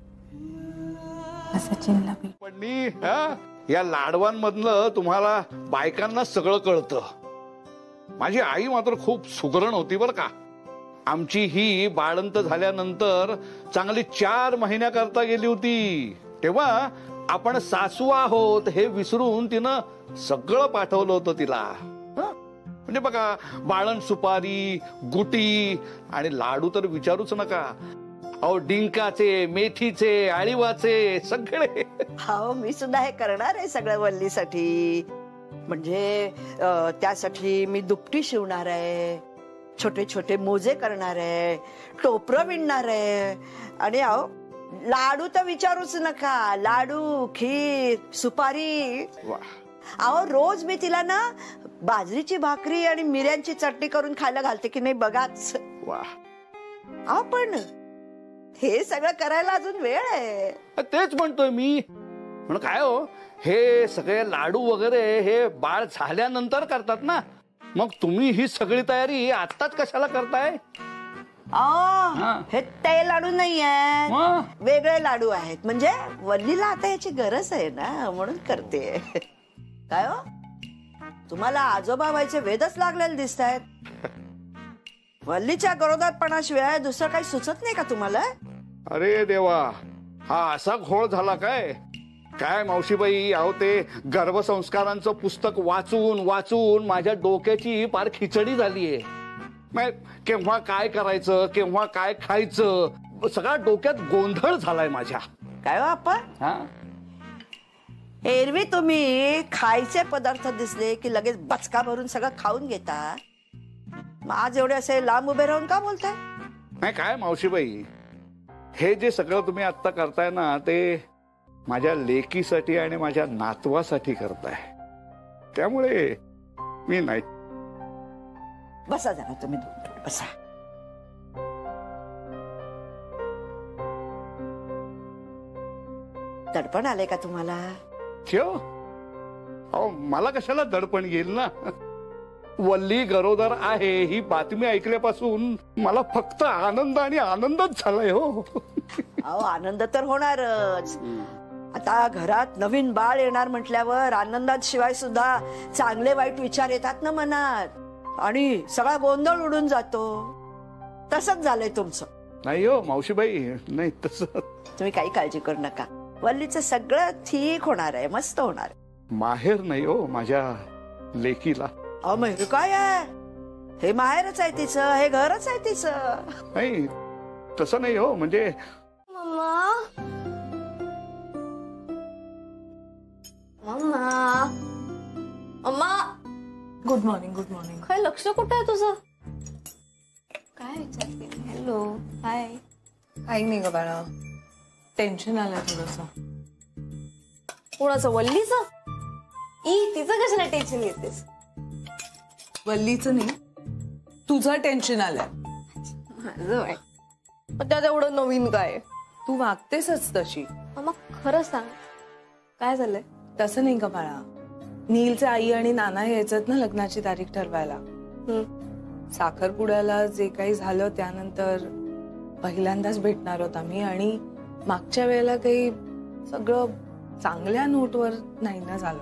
सचिनला पण मी या लाडवांमधलं तुम्हाला बायकांना सगळं कळतं. माझी आई मात्र खूप सुगरण होती बरं का. आमची ही बाळंत झाल्यानंतर चांगली चार महिन्याकरता गेली होती. तेव्हा आपण सासू आहोत हे विसरून तिनं सगळं पाठवलं होतं तिला. म्हणजे बघा, बाळण सुपारी, गुटी आणि लाडू तर विचारूच नका. अहो, डिंकाचे, मेथीचे, आळीवाचे सगळे. हो, मी सुद्धा हे करणार आहे सगळं वल्लीसाठी. म्हणजे त्यासाठी मी दुपटी शिवणार आहे, छोटे छोटे मोजे करणार आहे, टोपरं विणणार आहे. आणि अहो, लाडू तर विचारूच नका. लाडू, खीर, सुपारी. अहो, रोज मी तिला ना बाजरीची भाकरी आणि मिऱ्यांची चटणी करून खायला घालते की नाही बघाच. अहो, पण हे सगळं करायला अजून वेळ आहे. तेच म्हणतोय मी. म्हणून काय हो, हे सगळे लाडू वगैरे हे बाळ झाल्यानंतर करतात ना. मग तुम्ही ही सगळी तयारी आत्ताच कशाला करताय? हे ते लाडू नाही आहेत, वेगळे लाडू आहेत. म्हणजे वल्लीला आता याची गरज आहे ना, म्हणून करते. काय हो, तुम्हाला आजोबा व्हायचे वेदच लागलेले दिसत आहेत. वल्लीच्या गरोदरपणाशिवाय दुसरं काही सुचत नाही का तुम्हाला? अरे देवा, हा असा घोळ झाला काय? काय मावशीबाई, अहो ते गर्भसंस्कारांचं पुस्तक वाचून वाचून माझ्या डोक्याची फार खिचडी झालीये. केव्हा काय करायचं, केव्हा काय खायचं, सगळा डोक्यात गोंधळ झालाय माझ्या. काय हो आपण, एरवी तुम्ही खायचे पदार्थ दिसले की लगेच बचका भरून सगळं खाऊन घेता. मग आज एवढे असे लांब उभे राहून का बोलताय? नाही काय मावशीबाई, हे जे सगळं तुम्ही आता करताय ना, ते माझ्या लेकीसाठी आणि माझ्या नातवासाठी करताय. त्यामुळे मी नाही. बसा जरा तुम्ही, बसा. दडपण आले का तुम्हाला? ठेव. अहो, मला कशाला दडपण येईल ना. वल्ली गरोदर आहे ही बातमी ऐकल्यापासून मला फक्त आनंद आणि आनंदच झालाय हो. अहो, आनंद तर होणारच. आता घरात नवीन बाळ येणार म्हटल्यावर आनंदात शिवाय सुद्धा चांगले वाईट विचार येतात ना मनात, आणि सगळा गोंधळ उडून जातो. तसंच झालंय तुमचं. नाही हो मावशीबाई, नाही तसं. तुम्ही काही काळजी करू नका, वल्लीचं सगळं ठीक होणार आहे, मस्त होणार आहे. माहेर नाही हो माझ्या लेकीला. अहो मग हे काय आहे, हे माहेरच आहे तिचं, हे घरच आहे तिचं. नाही तसं नाही हो, म्हणजे mama mama mama good morning. Good morning. काय लक्ष कुठं आहे तुझं? काय विचारते? Hello hi. काही नाही ग बाळा, टेन्शन आलंय थोडस. कोणाचं? वल्लीचं? ई तिचं कशाला टेन्शन घेतेस? वल्लीचं नाही, तुझं टेन्शन आलंय. माझं आहे पण त्यात एवढं नवीन काय? तू वागतेसच तशी. मग खरं सांग काय झालंय? तसं नाही का बाळा, नीलचे आई आणि नाना यायचं ना लग्नाची तारीख ठरवायला. साखरपुड्याला जे काही झालं त्यानंतर पहिल्यांदाच भेटणार होता मी, आणि मागच्या वेळेला काही सगळं चांगल्या नोटवर नाही ना झालं.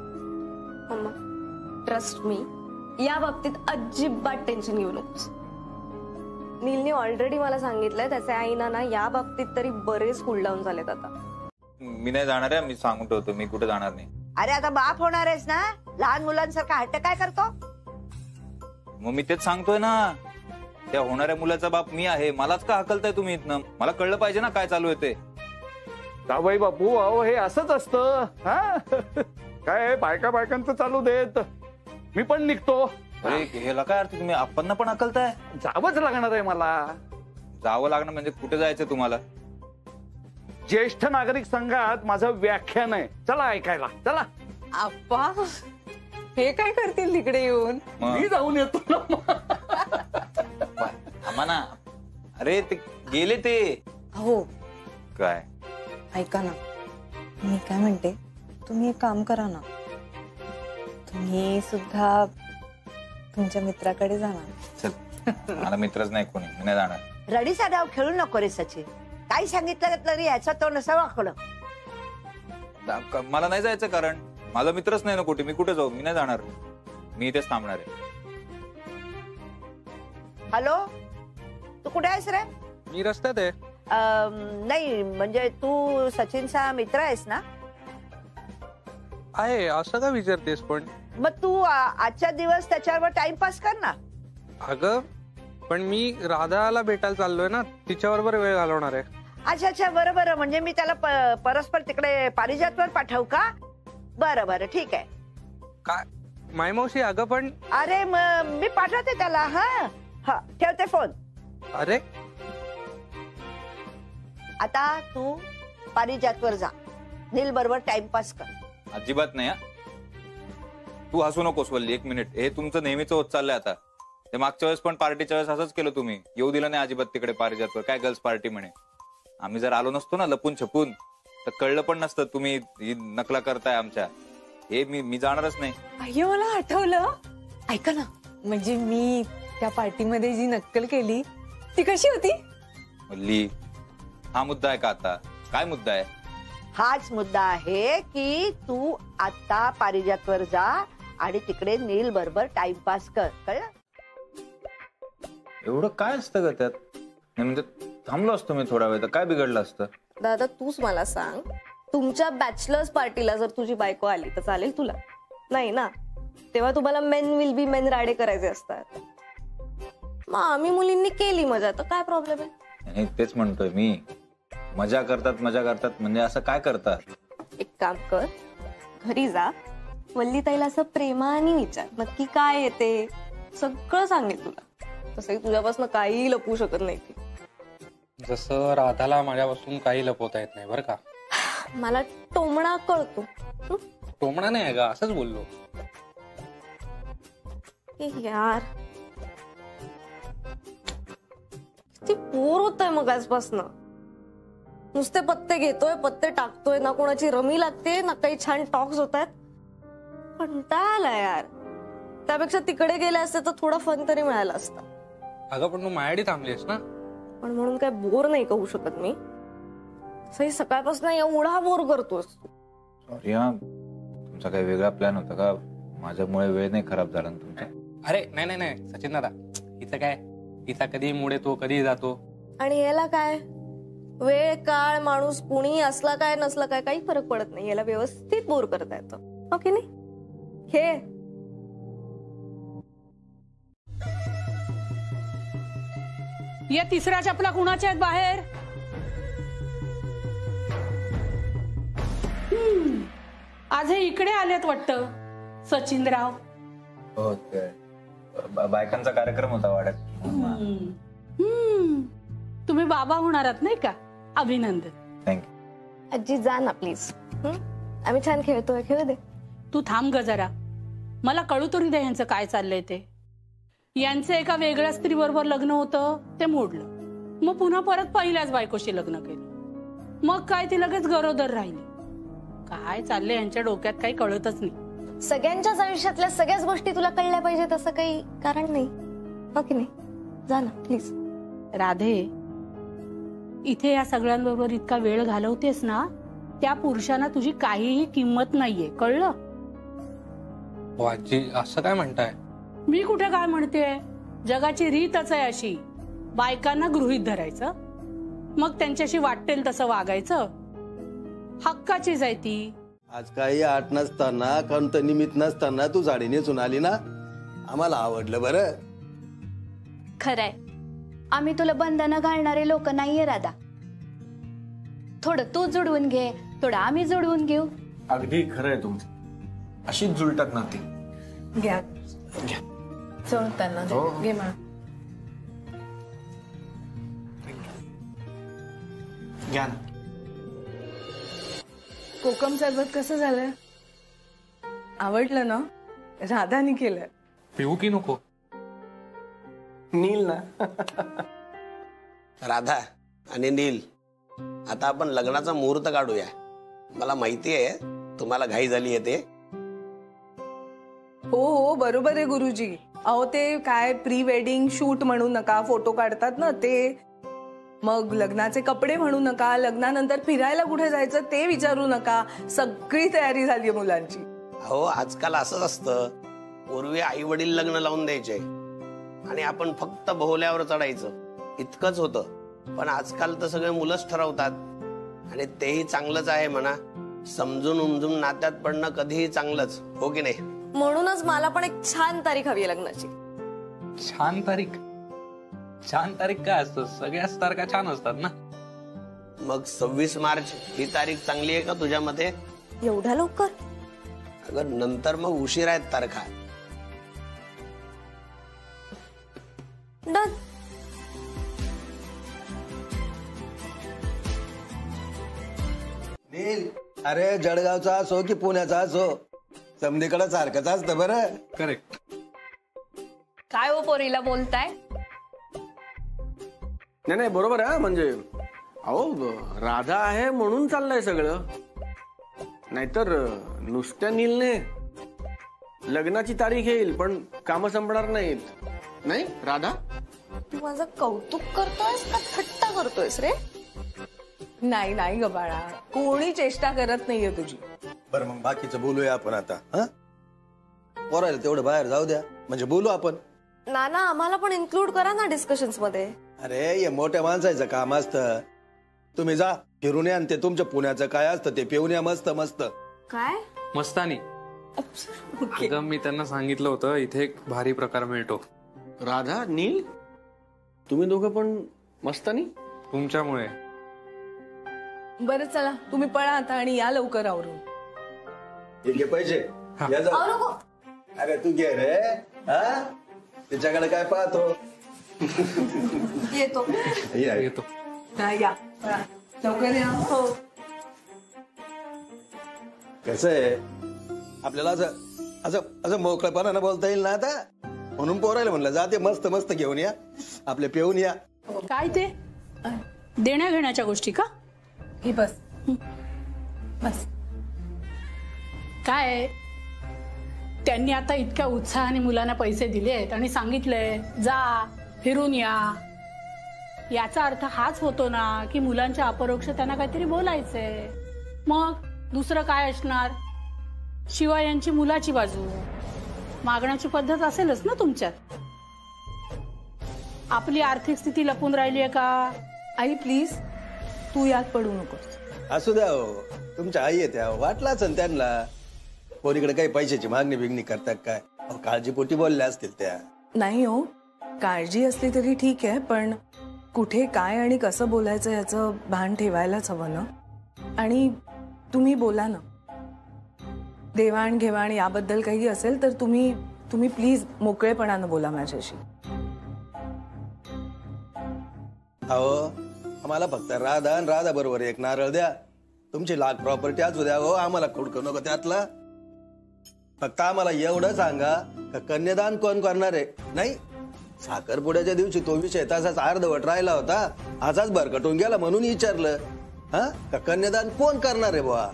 मम्मा ट्रस्ट मी, या बाबतीत अजिबात टेन्शन घेऊ नकोस. नीलने ऑलरेडी मला सांगितलंय त्याचे आई नाना या बाबतीत तरी बरेच कूल डाऊन झालेत आता. मी नाही जाणार आहे, मी सांगून ठेवतो, मी कुठे जाणार नाही. अरे आता बाप होणार आहेस ना, लहान मुलांसारखा हट्ट काय करतो? मग मी तेच सांगतोय ना, त्या होणाऱ्या मुलाचा बाप मी आहे, मलाच का हकलताय तुम्ही इथनं? मला कळलं पाहिजे ना काय चालू आहे ते. जावई बापू, अहो हे असंच असतं. हा काय बायका बायकांचं चालू देत, मी पण निघतो. अरे ह्याला काय अर्थ? तुम्ही आपण पण हकलताय? जावंच लागणार आहे मला. जावं लागणार म्हणजे कुठे जायचं तुम्हाला? ज्येष्ठ नागरिक संघात माझं व्याख्यान आहे, चला ऐकायला. चला. आप्पा हे काय करतील तिकडे येऊन? मी जाऊन येतो ना. थांबा ना. अरे ते गेले ते. हो काय? ऐका ना, मी काय म्हणते, तुम्ही एक काम करा ना, तुम्ही सुद्धा तुमच्या मित्राकडे जाणार. चल, मला मित्रच नाही कोणी, मी नाही जाणार. रडीचा डाव खेळू नको रे सचिन, काही सांगितलं तरी ह्याचा तो नसा वाकडं. मला नाही जायचं, कारण माझा मित्रच नाही ना कुठे, मी कुठे जाऊ? मी नाही जाणार, मी इथेच थांबणार आहे. हॅलो, तू कुठे आहेस रे? मी रस्त्यात आहे. नाही म्हणजे तू सचिनचा मित्र आहेस ना? आहे असं का विचारतेस? पण मग तू आजच्या दिवस त्याच्यावर टाइमपास कर ना. अगं पण मी राधाला भेटायला चाललोय ना, तिच्याबरोबर वेळ घालवणार आहे. अच्छा अच्छा, बरं बरं, म्हणजे मी त्याला परस्पर तिकडे पारिजातवर पाठवू का? बरं बरं ठीक आहे. काय माय मावशी? अगं पण अरे मी पाठवते त्याला. हा हा ठेवते फोन. अरे आता तू पारिजातवर जा, नील बरोबर टाइमपास कर. अजिबात नाही. तू हसू नकोस वल्ली, एक मिनिट. हे तुमचं नेहमीच होत चाललंय आता. ते मागच्या वेळेस पण पार्टीच्या वेळेस असंच केलं तुम्ही, येऊ दिलं नाही अजिबात तिकडे पारिजातवर. काय गर्ल्स पार्टी म्हणे. आम्ही जर आलो नसतो ना लपून छपून तर कळलं पण नसतं तुम्ही नकला करताय आमच्या. हे मी मी जाणारच नाही. अय्यो मला आठवलं, ऐका ना, म्हणजे मी त्या पार्टीमध्ये जी नक्कल केली ती कशी होती? वल्ली, हा मुद्दा आहे का आता? काय मुद्दा आहे? हाच मुद्दा आहे की तू आता पारिजातवर जा आणि तिकडे नील बरोबर टाइमपास कर. कळलं? एवढं काय असतं ग त्यात? म्हणजे थांबलो असतो मी थोडा वेळ तर काय बिघडलं असतं? दादा तूच मला सांग, तुमच्या बॅचलर्स पार्टीला जर तुझी बायको आली तर चालेल तुला? नाही ना, तेव्हा तुम्हाला मेन विल बी मेन राडे करायचे असतात. मग आम्ही मुलींनी केली मजा, तर काय प्रॉब्लेम आहे? नाही तेच म्हणतोय मी, मजा करतात मजा करतात म्हणजे असं काय करतात? एक काम कर, घरी जा, वल्लीताईला असं प्रेमाने विचार नक्की काय येते, सगळं सांगेल तुला. तसंही तुझ्यापासून काही लपवू शकत नाही ती. जसं राधाला माझ्यापासून काही लपवता येत नाही बरं का. मला टोमणा कळतो. टोमणा नाही का, असंच बोललो. यार ती बोर होत आहे मग आजपासून. नुसते पत्ते घेतोय, पत्ते टाकतोय, ना कोणाची रमी लागते ना काही छान टॉक्स होत आहेत. कंटाळा आला यार. त्यापेक्षा तिकडे गेले असते तर थोडा फन तरी मिळाला असता. अगं पण तू माझ्यासाठी थांबलीस ना. पण म्हणून काय बोर नाही करू शकत मी. सही सकाळपासून एवढा बोर करतोस. सॉरी हा, तुमचा काही वेगळा प्लॅन होता का? माझ्यामुळे वेळ नाही खराब झाला तुमचा? अरे नाही नाही नाही सचिन दादा, हिचं काय, हिचा कधी मूड येतो कधी जातो. आणि याला काय, वेळ काळ माणूस कुणी असला काय नसला काय काही फरक पडत नाही, याला व्यवस्थित बोर करता येतं, हो की नाही? हे या तिसऱ्या चपला कुणाच्या आहेत बाहेर? हम्म, आज हे इकडे आलेत वाटतं सचिनराव. हो ते बा- बायकांचा कार्यक्रम होता वाड्यात. हम्म, तुम्ही बाबा होणार आहात नाही का? अभिनंदन. थँक्यू. आजी जा ना प्लीज, आम्ही छान खेळतोय, खेळू दे. तू थांब ग जरा, मला कळू तरी दे यांचं काय चाललंय ते. यांचं एका वेगळ्या स्त्री बरोबर लग्न होतं, ते मोडलं. मग पुन्हा परत पहिल्याच बायकोशी लग्न केलं. मग काय ती लगेच गरोदर राहिली. काय चाललंय यांच्या डोक्यात काही कळतच नाही. सगळ्यांच्याच आयुष्यातल्या सगळ्याच गोष्टी तुला कळल्या पाहिजे तसं काही कारण नाही, हो की नाही? जा ना प्लीज. राधे, इथे या सगळ्यांबरोबर इतका वेळ घालवतेस ना, त्या पुरुषांना तुझी काहीही किंमत नाहीये, कळलं? हो आजी, असं काय म्हणताय? मी कुठे काय म्हणते, जगाची रीतच आहे अशी. बायकांना गृहीत धरायचं, मग त्यांच्याशी वाटेल तसं वागायचं. हक्काचीच आहे ती. आज काही आठ नसताना, कोणत निमित्त नसताना तू साडी नेसून आली ना, आम्हाला आवडलं बरं. खरंय, आम्ही तुला बंधनं घालणारे लोक नाहीये राधा. थोडं तू जुडवून घे, थोडं आम्ही जुडवून घेऊ. अगदी खरंय तुमचं, अशीच जुळतात ना ती. घ्या चल त्यांना दे. घे म्हणा. घ्या ना. कोकम सरबत कसं झालंय? आवडलं ना? राधानी केलंय. पिऊ की नको? नील ना. राधा आणि नील, आता आपण लग्नाचा मुहूर्त काढूया. मला माहिती आहे तुम्हाला घाई झाली आहे ते. हो हो बरोबर आहे गुरुजी. अहो ते काय प्री वेडिंग शूट म्हणू नका, फोटो काढतात ना ते, मग लग्नाचे कपडे म्हणू नका, लग्नानंतर फिरायला कुठे जायचं ते विचारू नका, सगळी तयारी झाली आहे मुलांची. हो आजकाल असंच असतं. पूर्वी आई वडील लग्न लावून द्यायचे आणि आपण फक्त भोवल्यावर चढायचं, इतकंच होतं. पण आजकाल तर सगळे मुलंच ठरवतात आणि तेही चांगलंच आहे म्हणा. समजून उमजून नात्यात पडणं कधीही चांगलंच, हो की नाही? म्हणूनच मला पण एक छान तारीख हवी आहे लग्नाची. छान तारीख? छान तारीख काय असतं? सगळ्याच तारखा छान असतात ना. मग सव्वीस मार्च ही तारीख चांगली आहे का तुझ्या मते? एवढ्या लवकर? अगं नंतर मग उशीर आहेत तारखा. डन. नील, अरे जळगावचा असो की पुण्याचा असो, समधीकडे सारखंच असतं बरं. करेक्ट. काय हो पोरीला बोलताय? नाही नाही बरोबर आहे. म्हणजे अहो राधा आहे म्हणून चाललंय सगळं, नाहीतर नुसत्या नीलने लग्नाची तारीख येईल पण कामं संपणार नाहीत. नाही राधा, तू माझं कौतुक करतोयस का थट्टा करतोयस रे? नाही नाही ग बाळा, कोणी चेष्टा करत नाहीये तुझी. बरं मग बाकीचं बोलूया आपण आता. हा पोरायला तेवढं बाहेर जाऊ द्या, म्हणजे बोलू आपण. नाना आम्हाला पण इन्क्लूड करा ना डिस्कशन्स मध्ये. अरे हे मोठ्या माणसाचं काम असतं. तुम्ही जा फिरून या, ते तुमच्या पुण्याचं काय असतं ते पिऊन या मस्त मस्त. काय मस्तानी? अगं मी त्यांना सांगितलं होतं इथे एक भारी प्रकार मिळतो. राधा नील तुम्ही दोघं पण मस्तानी? तुमच्यामुळे. बरं चला तुम्ही पळा आता आणि या लवकर आवरून. घे पैसे. या जाऊ. अरे तू घे रे. हा तिच्याकडे काय पाहतो? येतो येतो. या लवकर या. हो कसं आहे आपल्याला असं असं असं मोकळेपणानं बोलता येईल ना आता, म्हणून पोरायला म्हणलं जाते मस्त मस्त घेऊन या, आपले पिऊन या. काय ते देण्या घेण्याच्या गोष्टी का? ही बस बस. काय त्यांनी आता इतक्या उत्साहाने मुलांना पैसे दिले आहेत आणि सांगितलंय जा फिरून या. याचा अर्थ हाच होतो ना की मुलांच्या अपरोक्ष त्यांना काहीतरी बोलायचंय. मग दुसरं काय असणार? शिवाय यांची मुलाची बाजू मागण्याची पद्धत असेलच ना तुमच्यात. आपली आर्थिक स्थिती लपून राहिली आहे का? आई प्लीज तू यात पडू नकोस. असू द्या हो, तुमच्या आई आहे त्या, वाटला असेल त्यांना कोणीकडे काही पैशाची मागणी बिगणी करतात काय, अहो, काळजीपोटी बोलल्या असतील त्या. नाही हो, काळजी असली तरी ठीक आहे, पण कुठे काय आणि कसं बोलायचं याचं भान ठेवायलाच हवं ना. आणि तुम्ही बोला ना, देवाण घेवाण याबद्दल काही असेल तर तुम्ही तुम्ही प्लीज मोकळेपणानं बोला माझ्याशी. अहो आम्हाला फक्त राधा आणि राधा बरोबर एक नारळ द्या, तुमची लाख प्रॉपर्टी असू द्या हो, आम्हाला कुडकं नको त्यातला. फक्त आम्हाला एवढं सांगा का कन्यादान कोण करणार आहे. नाही, साखरपुड्याच्या दिवशी तो विषय तसाच अर्धवट राहिला होता, असाच भरकटून गेला म्हणून विचारलं. हा का कन्यादान कोण करणार आहे बुवा.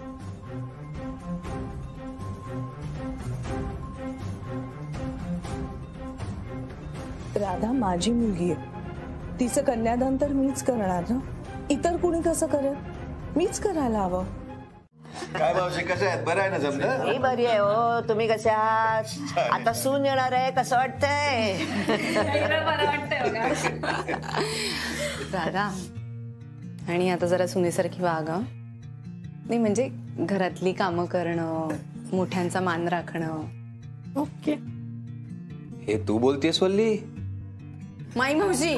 राधा माझी मुलगी आहे, तिचं कन्यादान तर मीच करणार ना, इतर कुणी कसं करेल, मीच करायला हवं. काय भावशी कशा आहेत, बरं आहे ना जमलं. मी बरी आहे हो, तुम्ही कशा आहात. आता सून येणार आहे, कसं वाटतंय. दादा आणि आता जरा सुनेसारखी वाग हं. नाही म्हणजे घरातली कामं करणं, मोठ्यांचा मान राखणं. ओके. हे तू बोलतेस वल्ली. माई मावशी.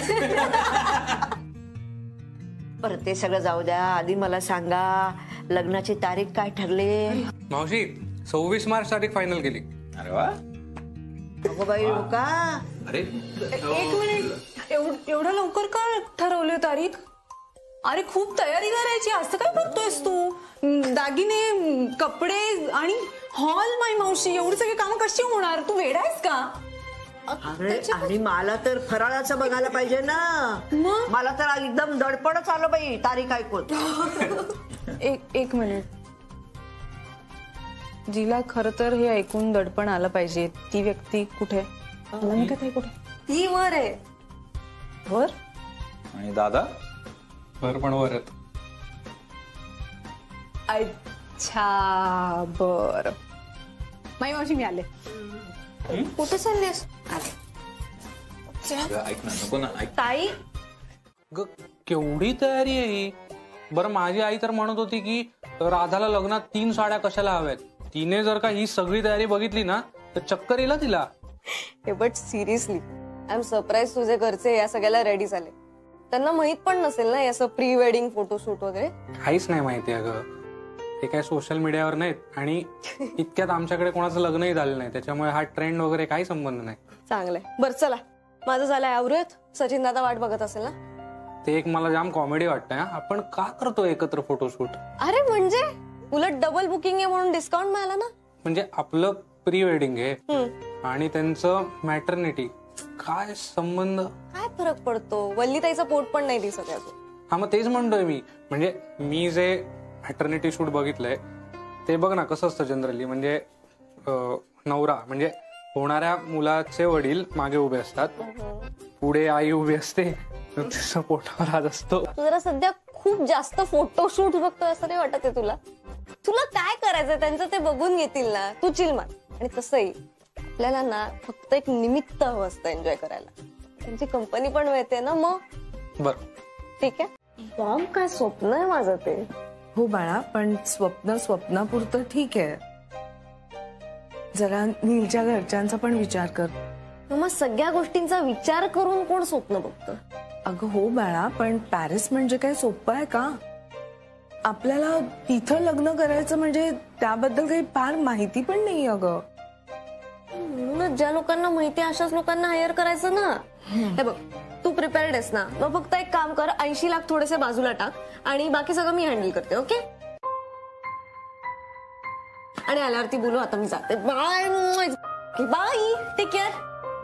बरं ते सगळं जाऊ द्या, आधी मला सांगा लग्नाची तारीख काय ठरली. मावशी सव्वीस मार्च तारीख फायनल केली. अरे वा. अगो बाई हो का. अरे एक मिनिट, एवढं लवकर का ठरवली तारीख. अरे खूप तयारी करायची, असं काय बघतोयस तू. दागिने, कपडे आणि हॉल. माई मावशी एवढी सगळी कामं कशी होणार, तू वेडा आहेस का. अरे आणि मला तर फराळाचं बघायला पाहिजे ना, मला तर एकदम दडपणच आलं बाई तारीख ऐकून. एक एक मिनिट, जिला खर तर हे ऐकून दडपण आलं पाहिजे ती व्यक्ती कुठे. कुठे ती वर आहे. वर. आणि दादा वर पण वर आहेत. अच्छा बर. माई मावशी मी आले. कुठे चाललीस. ऐक ना, नको ना ऐक. ताई ग केवढी तयारी आहे ही. बरं माझी आई तर म्हणत होती की राधाला लग्नात तीन साड्या कशाला हव्यात. तिने जर का ही सगळी तयारी बघितली ना तर चक्कर येईल तिला. हे but seriously I am surprise, तुझे घरचे या सगळ्याला रेडी झाले. त्यांना माहित पण नसेल ना याचं प्री वेडिंग फोटोशूट वगैरे. काहीच नाही माहिती अगं, ते काय सोशल मीडियावर नाहीत आणि इतक्यात आमच्याकडे कोणाचं लग्नही झालं नाही, त्याच्यामुळे हा ट्रेंड वगैरे काही संबंध नाही. चांगलंय. बरं चला, माझं झालंय आवरूयात. सचिन दादा वाट बघत असेल ना. ते एक मला जाम कॉमेडी वाटतंय. आपण का करतो एकत्र फोटोशूट. अरे म्हणजे उलट डबल बुकिंग आहे म्हणून डिस्काउंट मिळाला ना. म्हणजे आपलं प्री वेडिंग आहे आणि त्यांचं मॅटर्निटी, काय संबंध. काय फरक पडतो, वल्लीताईचं पोट पण नाही दिसत अजून. हा मग तेच म्हणतोय मी. म्हणजे मी जे मॅटर्निटी शूट बघितलंय ते बघ ना कसं असतं जनरली. म्हणजे नवरा म्हणजे होणाऱ्या मुलाचे वडील मागे उभे असतात, पुढे आई उभी असते, पोटावर हात असतो. तू जरा सध्या खूप जास्त फोटोशूट बघतोय असं नाही वाटत आहे तुला. तुला काय करायचंय त्यांचं ते बघून घेतील ना, तू चिल मार. आणि तसंही आपल्याला ना फक्त एक निमित्त हवं असतं एन्जॉय करायला. त्यांची कंपनी पण मिळते ना. मग बर ठीक आहे. बॉम्ब काय स्वप्न आहे माझं ते. हो बाळा, पण स्वप्न स्वप्नापुरतं ठीक आहे. जरा नीलच्या घरच्यांचा पण विचार कर. मग सगळ्या गोष्टींचा विचार करून कोण स्वप्न बघतं. अगं हो बाळा, पण पॅरिस म्हणजे काय सोपं आहे का. आपल्याला तिथं लग्न करायचं म्हणजे त्याबद्दल काही फार माहिती पण नाही. अगं म्हणूनच ज्या लोकांना माहिती अशाच लोकांना हायर करायचं ना. हे बघ, तू प्रिपेअर्ड आहेस ना, मग फक्त एक काम कर, ऐंशी लाख थोडेसे बाजूला टाक आणि बाकी सगळं मी हँडल करते. ओके. आणि आल्यावरती बोलू. आता मी जाते. Bye bye, take care.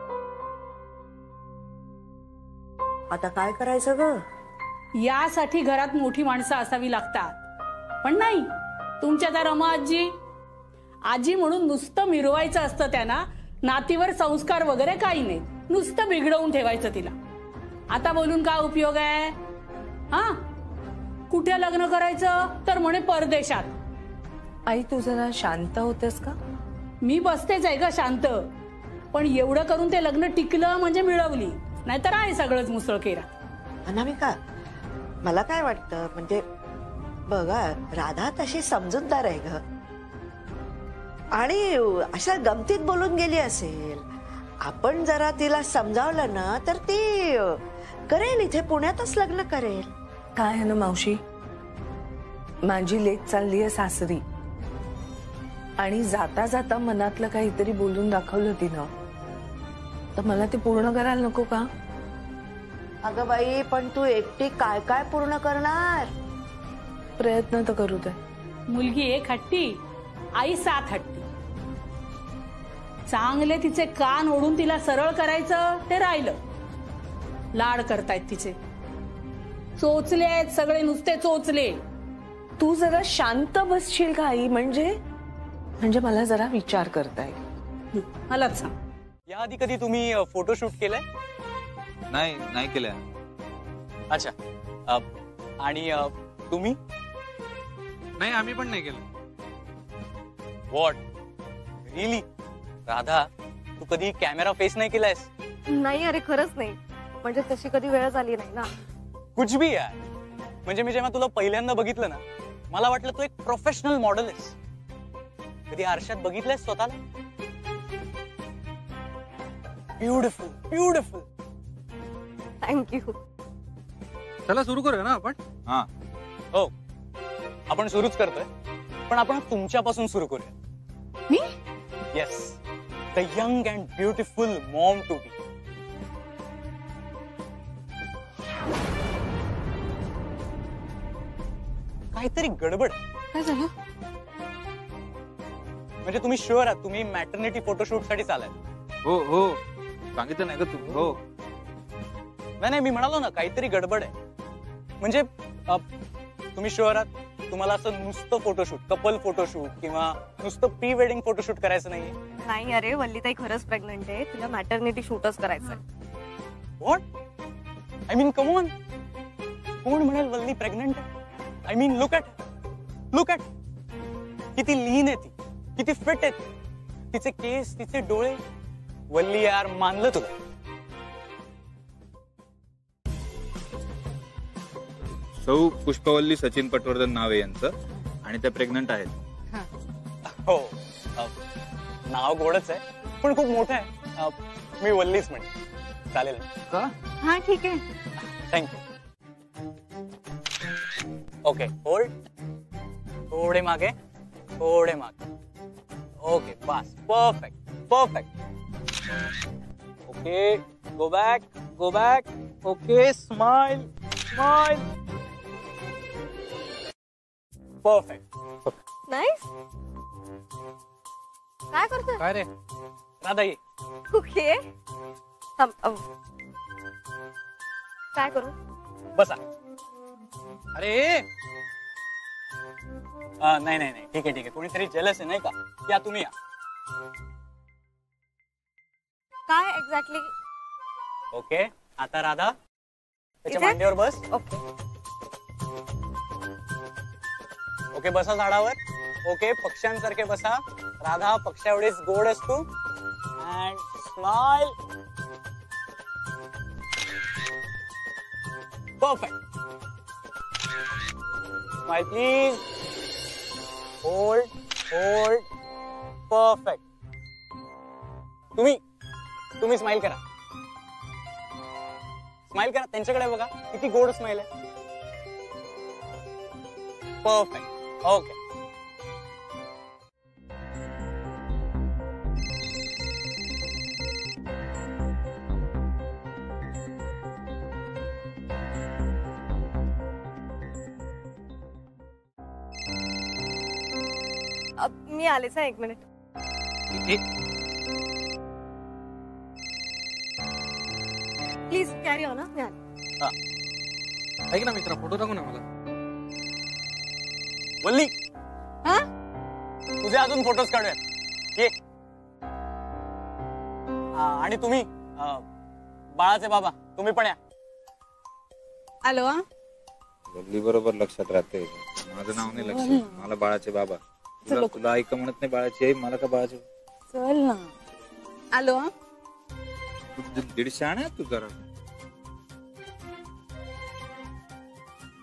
आता काय करायचं ग. यासाठी घरात मोठी माणसं असावी लागतात. पण नाही, तुमच्या त्या रमा आजी आजी म्हणून नुसतं मिरवायचं असतं त्यांना. नातीवर संस्कार वगैरे काही नाही, नुसतं बिघडवून ठेवायचं तिला. आता बोलून काय उपयोग आहे. हा कुठे लग्न करायचं तर म्हणे परदेशात. आई तू जरा शांत होतेस का. मी बसतेच आहे ग शांत, पण एवढं करून ते लग्न टिकलं म्हणजे मिळवली, नाहीतर आहे सगळंच मुसळकेरा. अनामिका, मला काय वाटतं म्हणजे बघा राधा तशी समजूतदार आहे ग आणि अशा गमतीत बोलून गेली असेल. आपण जरा तिला समजावलं ना तर ती करेल, इथे पुण्यातच लग्न करेल. काय आहे ना मावशी, माझी लेक चालली आहे सासरी आणि जाता जाता मनातलं काहीतरी बोलून दाखवलं तिनं, तर मला ते पूर्ण करायला नको का? अगं बाई, पण तू एकटी काय काय पूर्ण करणार? प्रयत्न तर करू दे. मुलगी एक हट्टी, आई सात हट्टी. चांगले तिचे कान ओढून तिला सरळ करायचं ते राहिलं. लाड करतायत तिचे, चोचले आहेत सगळे, नुसते चोचले. तू जरा शांत बसशील का आई? म्हणजे म्हणजे मला जरा विचार करता येईल. मलाच सांग, याआधी कधी तुम्ही फोटोशूट केलंय? नाही नाही केलंय. अच्छा. अ, आणि अ, तुम्ही? नाही, आम्ही पण नाही केलं. What really? राधा, तू कधी कॅमेरा फेस नाही केलायस? नाही अरे, खरंच नाही. म्हणजे तशी कधी वेळ झाली नाही ना. कुछ भी यार. म्हणजे मी जेव्हा तुला पहिल्यांदा बघितलं ना, मला वाटलं तू एक प्रोफेशनल मॉडेल आहेस. कधी आरशात बघितलंयस स्वतःला? Beautiful beautiful. थँक्यू. चला सुरू करूया ना आपण. हा हो, आपण सुरूच करतोय, पण आपण तुमच्यापासून सुरू करूया. मी? Yes, the young and beautiful mom to be. काहीतरी गडबड. काय झालं? म्हणजे तुम्ही शुअर आहात तुम्ही मॅटर्निटी फोटोशूट साठी चालाय? हो हो, सांगितलं नाही का तू? हो. नाही नाही, मी म्हणालो ना काहीतरी गडबड आहे. म्हणजे तुम्ही शुअर आहात तुम्हाला असं नुसतं फोटोशूट, कपल फोटोशूट किंवा नुसतं प्री वेडिंग फोटोशूट करायचं नाहीये? नाही अरे, वल्लीताई खरंच प्रेग्नंट आहे, तिला मॅटर्निटी शूटच करायचंय. What? I mean come on, कोण म्हणेल वल्ली प्रेग्नंट आहे? I mean look at look at किती लीन आहे ती, किती फिट आहे ती, तिचे केस, तिचे डोळे. वल्ली यार, मानलं तुला. सौ पुष्पवल्ली सचिन पटवर्धन नाव आहे यांचं आणि ते प्रेग्नंट आहेत. हो, नाव गोडच आहे पण खूप मोठं आहे. मी वल्लीच म्हणते, चालेल का? हा ठीक आहे. थँक्यू. Okay, hold. थोडे मागे, थोडे मागे. ओके, बस. Perfect perfect. Okay, go back go back. Okay, smile smile. Perfect. Nice. काय करतोय? काय रे राधा, ये. ओके, काय करू? बसा. अरे आ, नाही नाही नाही, ठीक आहे ठीक आहे. कोणीतरी जेलस आहे नाही का? या तुम्ही या. काय एक्झॅक्टली? ओके, आता राधा त्याच्या इथे? मांडीवर बस. ओके ओके, बसा झाडावर. ओके, पक्ष्यांसारखे बसा. राधा, पक्ष्या एवढीच गोड असतो. And smile. Perfect. Smile please. Hold hold. Perfect. तुम्ही तुम्ही स्माइल करा. स्माइल करा, त्यांच्याकडे बघा, किती गोड स्माइल आहे. परफेक्ट. ओके. मी आलेच आहे, एक मिनिट. Please carry on. मी आले. ऐक ना मित्रा, फोटो दाखव ना मला. वल्ली, तुझे अजून फोटोज काढूयात. ये. आणि तुम्ही बाळाचे बाबा, तुम्ही पण या. आलो. वल्ली बरोबर लक्षात राहते. माझं नाव नाही लक्षात, मला बाळाचे बाबा. तुला तुला ऐक म्हणत नाही बाळाची आई, मला का बाळाचे? चल ना. आलो. दीडशे आण तू जरा.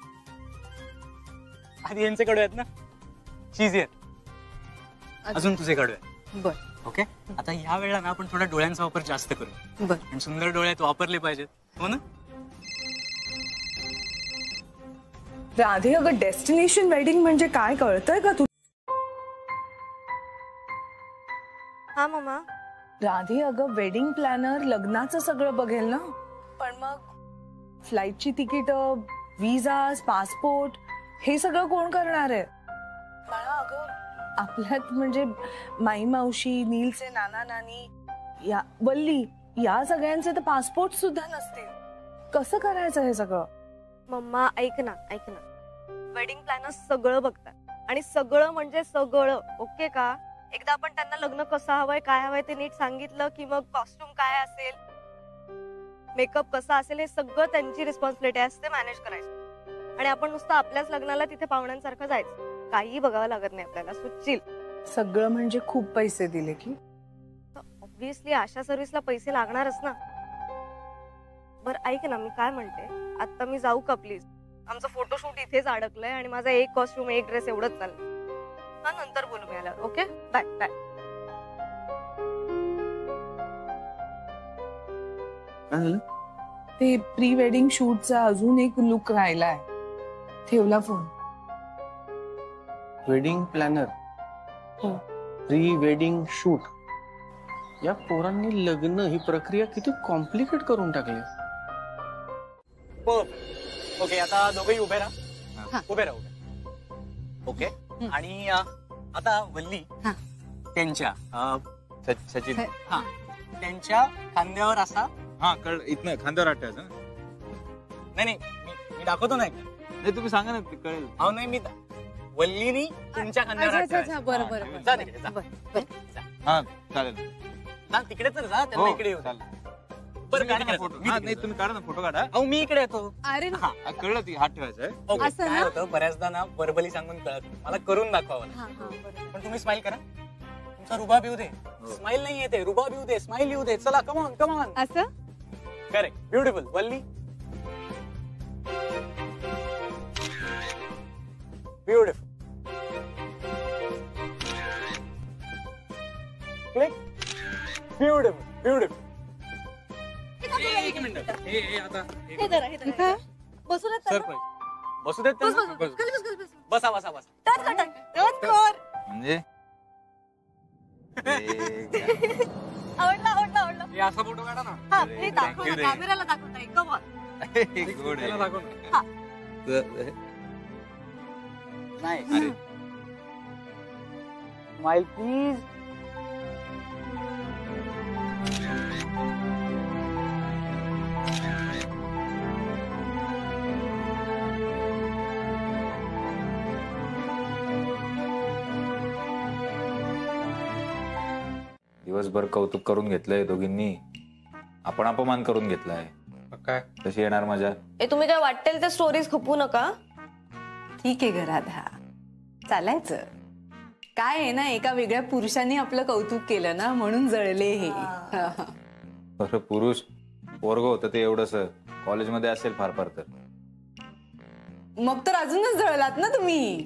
आधी यांचे कडवे आहेत ना, चीज आहेत, अजून तुझे कडवे आहेत. बर. ओके, आता ह्या वेळेला ना आपण थोडा डोळ्यांचा वापर जास्त करू. बर. आणि सुंदर डोळ्यात वापरले पाहिजेत, हो ना? राधे, अगं डेस्टिनेशन वेडिंग म्हणजे काय कळतंय का तू? हा मम्मा. राधे, अगं वेडिंग प्लॅनर लग्नाचं सगळं बघेल ना, पण मग फ्लाईटची तिकीट, विजाज, पासपोर्ट हे सगळं कोण करणार आहे? मला अगं आपल्यात म्हणजे माई मावशी, नीलचे नाना नानी, या वल्ली, या सगळ्यांचे तर पासपोर्ट सुद्धा नसतील. कसं करायचं हे सगळं? मम्मा ऐक ना ऐक ना वेडिंग प्लॅनर सगळं बघतात आणि सगळं म्हणजे सगळं. ओके का? एकदा आपण त्यांना लग्न कसं हवंय, काय हवंय ते नीट सांगितलं की मग कॉस्ट्युम काय असेल, मेकअप कसा असेल, हे सगळं त्यांची रिस्पॉन्सिबिलिटी असते मॅनेज करायचं. आणि आपण नुसतं आपल्याच लग्नाला तिथे पाहुण्यांसारखं जायचं, काही बघावं लागत नाही आपल्याला. सुचील सगळं म्हणजे खूप पैसे दिले की? ऑब्विसली अशा सर्व्हिसला पैसे लागणारच ना. बरं ऐक ना, मी काय म्हणते, आता मी जाऊ का प्लीज? आमचं फोटोशूट इथेच अडकलंय आणि माझा एक कॉस्ट्युम एक ड्रेस एवढंच चाललंय. हा, नंतर बोलू मी आल्यावर. Okay, bye bye. ते प्री वेडिंग शूटचा अजून एक लुक राहिलाय, ठेवला phone. Wedding planner, pre wedding shoot, या पोरांनी लग्न ही प्रक्रिया किती कॉम्प्लिकेट करून टाकली. ओके, आता दोघेही उभे राहा, उभे राहा उभे. ओके, आणि आता वल्ली त्यांच्या सचिन हा त्यांच्या खांद्यावर असा, हा कळ इथनं खांद्यावर आठवायचं. नाही नाही मी मी दाखवतो नाही नाही तुम्ही सांगा ना, ते कळेल. अहो नाही, मी वल्लीनी तुमच्या खांद्यावर हात ठेवायचा. बरोबर. जा तिकडे जा. हा चालेल. जा तिकडे तर जा, त्यांना इकडे येऊ. बरं काढा ना फोटो. हा नाही तुम्ही काढा ना फोटो काढा. अहो मी इकडे येतो. अरे हा कळलं, ती हात ठेवायचा. ओके, काय होतं बऱ्याचदा ना वर्बली सांगून कळत, मला करून दाखवावं. पण तुम्ही स्माइल करा, तुमचा रुबाब येऊ दे. स्माइल नाही येते, रुबाब येऊ दे, स्माइल येऊ दे. चला, कम ऑन कम ऑन. असं correct, beautiful. Valli beautiful. Click. Beautiful beautiful. एक मिनिट, हे हे आता हे धरा, हे धरा. बसू देत त्यांना? सरप्राईज. बसू देत त्यांना? बस, बस, बस, बस, बस. बसा बसा बसा. टच कर, टच. टच कर. म्हणजे आवडला आवडला आवडला. हे असा फोटो काढा ना. हा, हे दाखव ना, कॅमेराला दाखवताय. Come on. त्याला दाखव ना. नाही, स्माइल प्लीज. दिवसभर कौतुक करून घेतलंय दोघींनी, आपण अपमान करून घेतलाय. काय कशी येणार मजा? ए, तुम्ही काय वाटेल ते स्टोरीज खपू नका. ठीक आहे ग राधा, चालायचं. काय आहे ना, एका वेगळ्या पुरुषाने आपलं कौतुक केलं ना, म्हणून जळले हे. बरं, पुरुष पोरग होतं ते एवढंस, कॉलेजमध्ये असेल फार फार तर. मग तर अजूनच जळलात ना तुम्ही.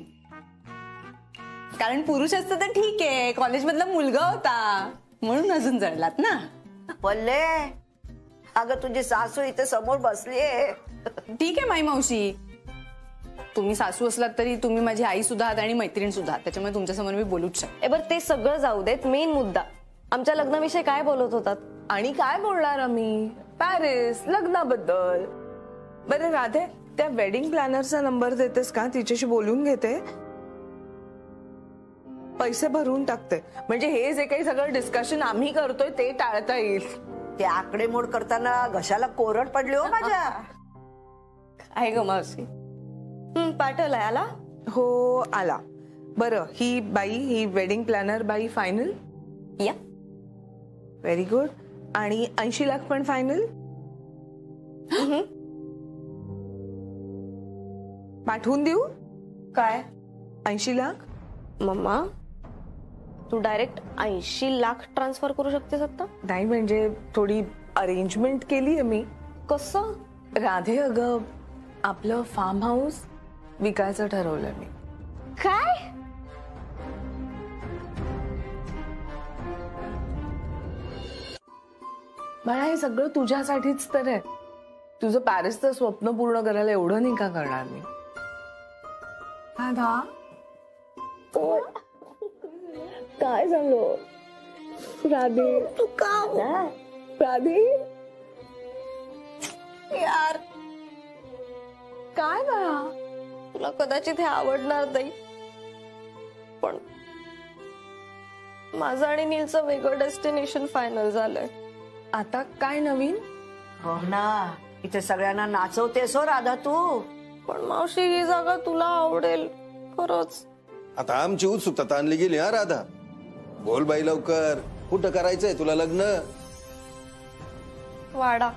कारण पुरुष असतं तर ठीक आहे, कॉलेज मधला मुलगा होता म्हणून अजून जळलात ना. पल्ले, अगं तुझी सासू इथे समोर बसलीये. ठीक आहे माई मावशी, तुम्ही सासू असलात तरी तुम्ही माझी आई सुद्धा आहात आणि मैत्रीण सुद्धा, त्याच्यामुळे तुमच्यासमोर मी बोलूच शकते. ए बरं, ते सगळं जाऊ देत. मेन मुद्दा, आमच्या लग्नाविषयी काय बोलत होतात? आणि काय बोलणार आम्ही? पॅरिस, लग्नाबद्दल. बरं राधे, त्या वेडिंग प्लॅनरचा नंबर देतेस का? तिच्याशी बोलून घेते, पैसे भरून टाकते, म्हणजे हे जे काही सगळं डिस्कशन आम्ही करतोय ते टाळता येईल. ते आकडेमोड करताना घशाला कोरड पडली हो माझ्या. आहे ग मावशी. हम्म, पाठवलाय आला? हो आला. बरं, ही बाई, ही वेडिंग प्लॅनर बाई फायनल? या. Very good. आणि ऐंशी लाख पण फायनल? पाठवून देऊ काय? ऐंशी लाख? मम्मा, तू डायरेक्ट ऐंशी लाख ट्रान्सफर करू शकतेस आता? नाही, म्हणजे थोडी अरेंजमेंट केली मी. कसं? राधे, अगं आपलं फार्म हाऊस विकायचं ठरवलं मी. काय बाळा हे सगळं तुझ्यासाठीच तर आहे. तुझं पॅरिसचं स्वप्न पूर्ण करायला एवढं नाही का करणार मी? राधा काय झालं राधे? तू का राधे यार काय बाळा? तुला कदाचित हे आवडणार नाही पण माझं आणि नीलचं वेगळं डेस्टिनेशन फायनल झालंय. आता काय नवीन? हो ना, इथे सगळ्यांना नाचवतेस हो राधा तू. पण मावशी ही जागा तुला आवडेल खरंच? आता आमची उत्सुकता ताणली गेली हा राधा. बोल बाई लवकर, कुठं करायचंय तुला लग्न? वाडा.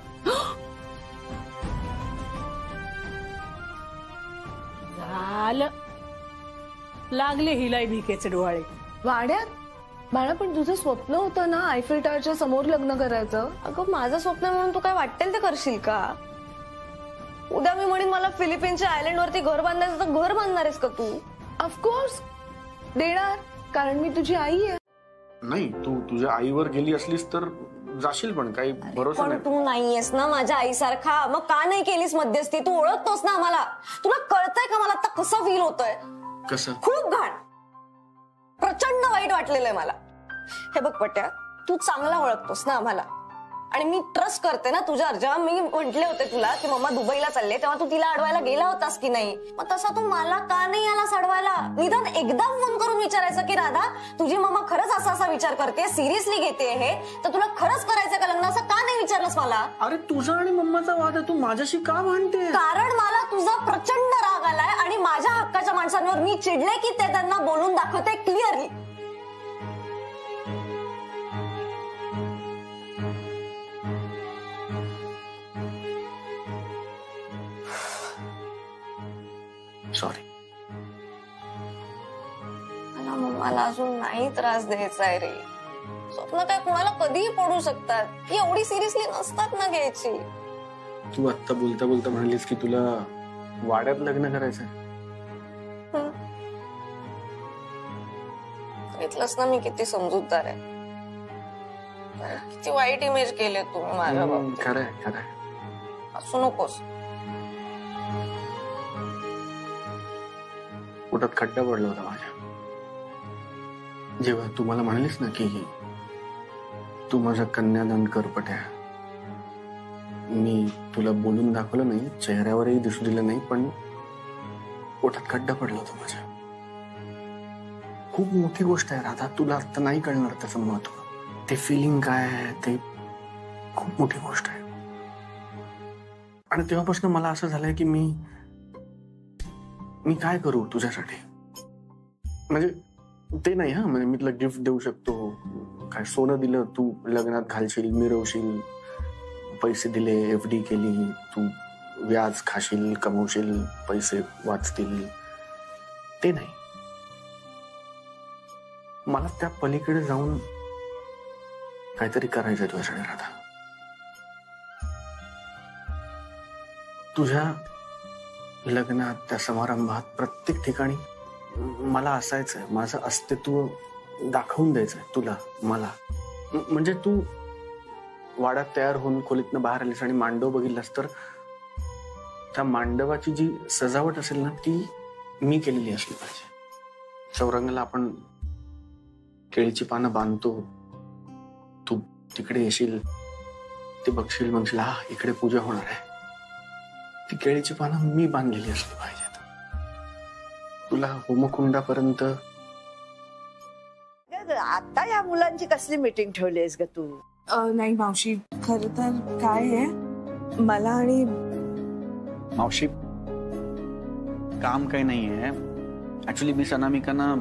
झालं, लागले हिलाई भिकेचे डोहाळे. वाड्यात? बाळा पण तुझं स्वप्न होतं ना आयफेल टावरच्या समोर लग्न करायचं. अगं माझं स्वप्न म्हणून तू काय वाटेल ते करशील का? उद्या मी म्हणेन मला फिलिपिन्सच्या आयलंड वरती घर बांधायचं तर घर बांधणार आहेस का तू? ऑफकोर्स देणार, कारण मी तुझी आई आहे. नाही, तू तुझ्या आईवर गेली असलीस तर जाशील, पण काही भरोसा पण नाही. तू नाहीयेस ना माझ्या आईसारखा, मग का नाही केलीस मध्यस्थी? तू ओळखतोस ना आम्हाला. तुला कळतंय का मला आता कसं फील होतंय? कसं? खूप घाण, प्रचंड वाईट वाटलेलं आहे मला. हे बघ पट्या, तू चांगला ओळखतोस ना आम्हाला आणि मी ट्रस्ट करते ना तुझ्यावर. जेव्हा मी म्हटले होते तुला की मम्मा दुबईला चालले तेव्हा तू तिला अडवायला गेला होतास की नाही? मग तसा तू मला का नाही आलास अडवायला? निदान एकदा फोन करून विचारायचं की राधा तुझी मम्मा खरंच असा असा विचार करते, सिरियसली घेते हे, तर तुला खरंच करायचं का लग्न? असं का नाही विचारलंस मला? अरे तुझा आणि मम्माचा वाद आहे, तू माझ्याशी का भांडते? कारण मला तुझा प्रचंड राग आलाय आणि माझ्या हक्काच्या माणसांवर मी चिडले की ते त्यांना बोलून दाखवते क्लिअरली. सॉरी. मला मम्माला अजून नाही त्रास द्यायचा आहे रे. स्वप्न काय कोणाला कधीही पडू शकतात, की एवढी सिरियसली नसतात ना घ्यायची. तू आता बोलता बोलता म्हणलीस की तुला वाड्यात लग्न करायचंय. इथलंच ना मी किती समजूतदार आहे. किती वाईट इमेज केले तुम्ही माझ्या बाबतीत. खरंय खरंय. असू नकोस. पोटात खड्डा पडला होता माझ्या जेव्हा तू मला म्हणालीस ना की तू माझा कन्यादान कर पट्या. मी तुला बोलून दाखवलं नाही, चेहऱ्यावरही दिसू दिलं नाही, पण पोटात खड्डा पडला होता माझ्या. खूप मोठी गोष्ट आहे राधा, तुला आता नाही कळणार त्याचं महत्व. ते फिलिंग काय आहे ते खूप मोठी गोष्ट आहे. आणि तेव्हापासून मला असं झालंय की मी मी काय करू तुझ्यासाठी. म्हणजे ते नाही हा, म्हणजे मी तुला गिफ्ट देऊ शकतो, काय सोनं दिलं तू लग्नात घालशील, मिरवशील, पैसे दिले, एफ डी केली, तू व्याज खाशील, कमवशील, पैसे वाचतील, ते नाही. मला त्या पलीकडे जाऊन काहीतरी करायचंय तुझ्यासाठी राधा. तुझ्या लग्नात, त्या समारंभात, प्रत्येक ठिकाणी मला असायचंय, माझं अस्तित्व दाखवून द्यायचंय तुला, मला. म्हणजे तू वाड्यात तयार होऊन खोलीतनं बाहेर आलीस आणि मांडव बघितलास तर त्या मांडवाची जी सजावट असेल ना ती मी केलेली असली पाहिजे. चौरंगाला आपण केळीची पानं बांधतो, तू तिकडे येशील, ते बघशील, म्हणशील हा इकडे पूजा होणार आहे. ती केळीची पानं मी बांधलेली असली पाहिजेत. तुला होमकुंडापर्यंत. आता या मुलांची कसली मीटिंग ठेवलीस ग तू? नाही मावशी, खर तर काय आहे, मला आणि मावशी काम काही नाहीये. ऍक्च्युली मी अनामिकांना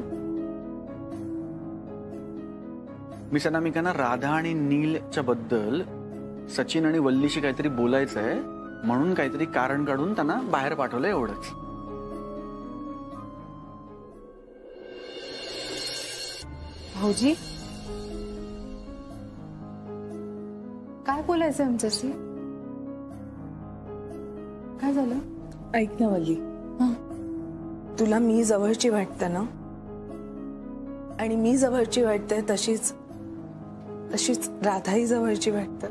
मी अनामिकांना राधा आणि नीलच्या बद्दल सचिन आणि वल्लीशी काहीतरी बोलायचं आहे म्हणून काहीतरी कारण काढून त्यांना बाहेर पाठवलं एवढंच. भाऊजी काय बोलायचं आमच्याशी? काय झालं? ऐक ना वल्ली, तुला मी जवळची वाटते ना, आणि मी जवळची वाटते तशीच तशीच राधाही जवळची वाटते.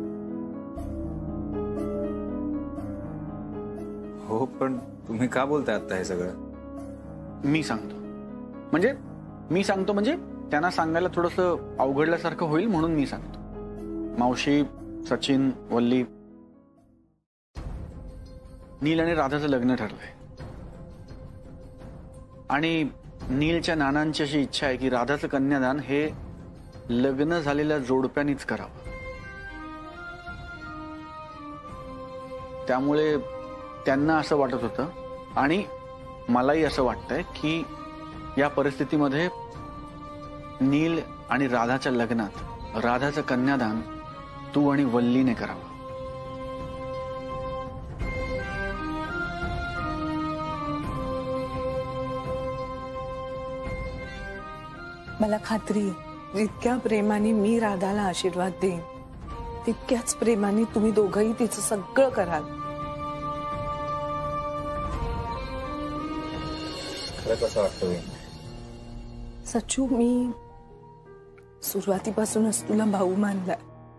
हो, पण तुम्ही का बोलताय आता हे सगळं? मी सांगतो म्हणजे मी सांगतो म्हणजे त्यांना सांगायला थोडंसं अवघडल्यासारखं होईल म्हणून मी सांगतो. मावशी, सचिन, वल्ली, नील आणि राधाचं लग्न ठरलंय आणि नीलच्या नानांची अशी इच्छा आहे की राधाचं कन्यादान हे लग्न झालेल्या जोडप्यानीच करावं. त्यामुळे त्यांना असं वाटत होतं आणि मलाही असं वाटतंय की या परिस्थितीमध्ये नील आणि राधाच्या लग्नात राधाचं कन्यादान तू आणि वल्लीने करावं. मला खात्री आहे, जितक्या प्रेमाने मी राधाला आशीर्वाद देईन तितक्याच प्रेमाने तुम्ही दोघंही तिचं सगळं कराल. खरं कसं वाटतं? सचू, मी सुरुवातीपासूनच तुला भाऊ मानलाय,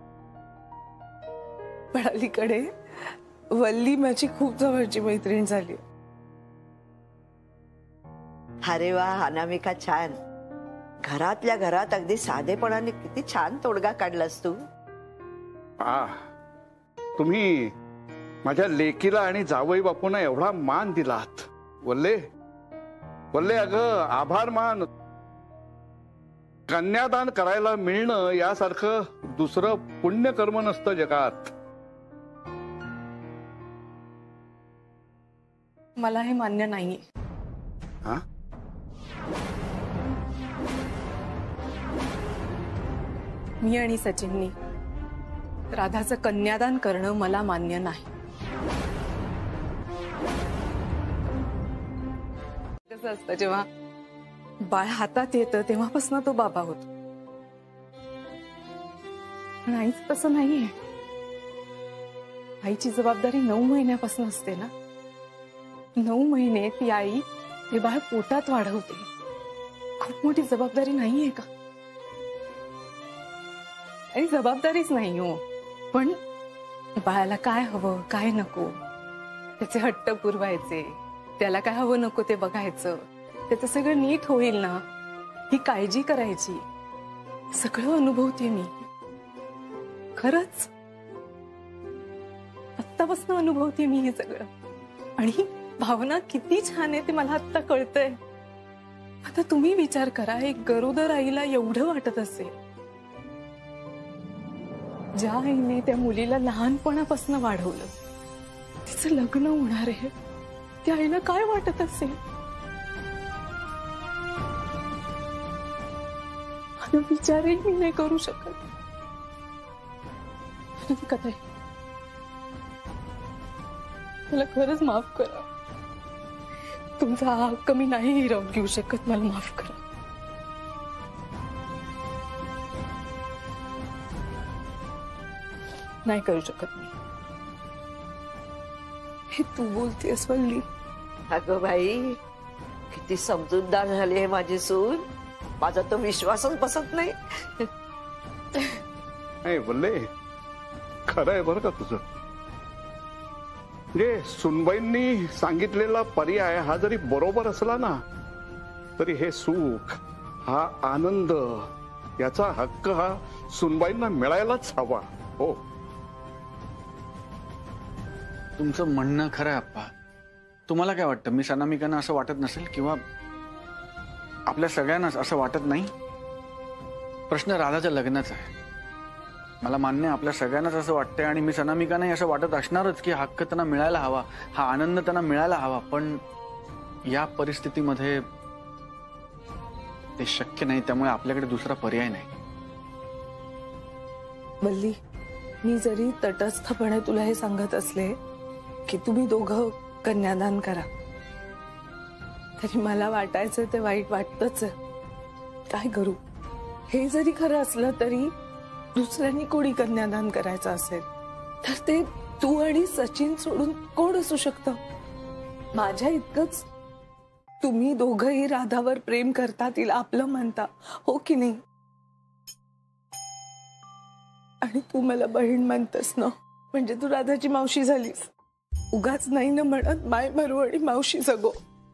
पण अलीकडे वल्ली माझी खूप जवळची मैत्रीण झाली. अरे वा अनामिका, छान. घरातल्या घरात अगदी साधेपणाने किती छान तोडगा काढलास तू. आ तुम्ही माझ्या लेकीला आणि जावई बापूंना एवढा मान दिलात. वल्ले वल्ले अगं आभार मान. कन्यादान करायला मिळणं यासारखं दुसरं पुण्यकर्म नसतं जगात. मला हे मान्य नाहीये. हा? मी आणि सचिननी राधाचं कन्यादान करणं मला मान्य नाही. कसं असतं, जेव्हा बाळ हातात येतं तेव्हापासून तो बाबा होतो. नाहीच तसं नाहीये. आईची जबाबदारी नऊ महिन्यापासून असते ना. नऊ महिने ती आई हे बाळ पोटात वाढवते. खूप मोठी जबाबदारी नाहीये का? आणि जबाबदारीच नाही हो, पण बाळाला काय हवं काय नको त्याचे हट्ट पुरवायचे, त्याला काय हवं नको ते बघायचं, त्याचं सगळं नीट होईल ना ही काळजी करायची. सगळं अनुभवते मी, खरंच आत्तापासून अनुभवते मी हे सगळं. आणि भावना किती छान आहे ते मला आत्ता कळतंय. आता तुम्ही विचार करा, एक गरोदर आईला एवढं वाटत असेल, ज्या आईने त्या मुलीला लहानपणापासून वाढवलं, तिचं लग्न होणार आहे, त्या आईला काय वाटत असेल? आता विचारही मी नाही करू शकत. कथा मला खरंच माफ करा. तुमचा हा हक्क मी नाही हिरावून घेऊ शकत. मला माफ करा. नाही करू शकत मी. हे तू बोलतेस वल्ली. अगं बाई, किती समजूतदार झाली आहे माझी सून. माझा तो विश्वासच बसत नाही. नाही बोलले, खरं आहे बरं का तुझं. म्हणजे सुनबाईंनी सांगितलेला पर्याय हा जरी बरोबर असला ना तरी हे सुख, हा आनंद, याचा हक्क हा सुनबाईंना मिळायलाच हवा. हो, तुमचं म्हणणं खरं आहे अप्पा. तुम्हाला काय वाटतं, मी अनामिकांना असं वाटत नसेल किंवा आपल्या सगळ्यांनाच असं वाटत नाही? प्रश्न राधाच्या लग्नाचा आहे. मला मान्य, आपल्या सगळ्यांनाच असं वाटतंय आणि मी अनामिकांनाही असं वाटत असणारच की हक्क त्यांना मिळायला हवा, हा आनंद त्यांना मिळायला हवा. पण या परिस्थितीमध्ये ते शक्य नाही, त्यामुळे आपल्याकडे दुसरा पर्याय नाही. वल्ली, मी जरी तटस्थपणे तुला हे सांगत असले की तुम्ही दोघं कन्यादान करा, तरी मला वाटायचं ते वाईट वाटतच. काय करू? हे जरी खरं असलं तरी दुसऱ्यांनी कोणी कन्यादान करायचं असेल तर ते तू आणि सचिन सोडून कोण असू शकतं? माझ्या इतकंच तुम्ही दोघंही राधावर प्रेम करता, तिला आपलं म्हणता, हो की नाही? आणि तू मला बहीण म्हणतस ना, म्हणजे तू राधाची मावशी झालीस. उगाच नाही ना म्हणत माय भरू आणि मावशी जगो.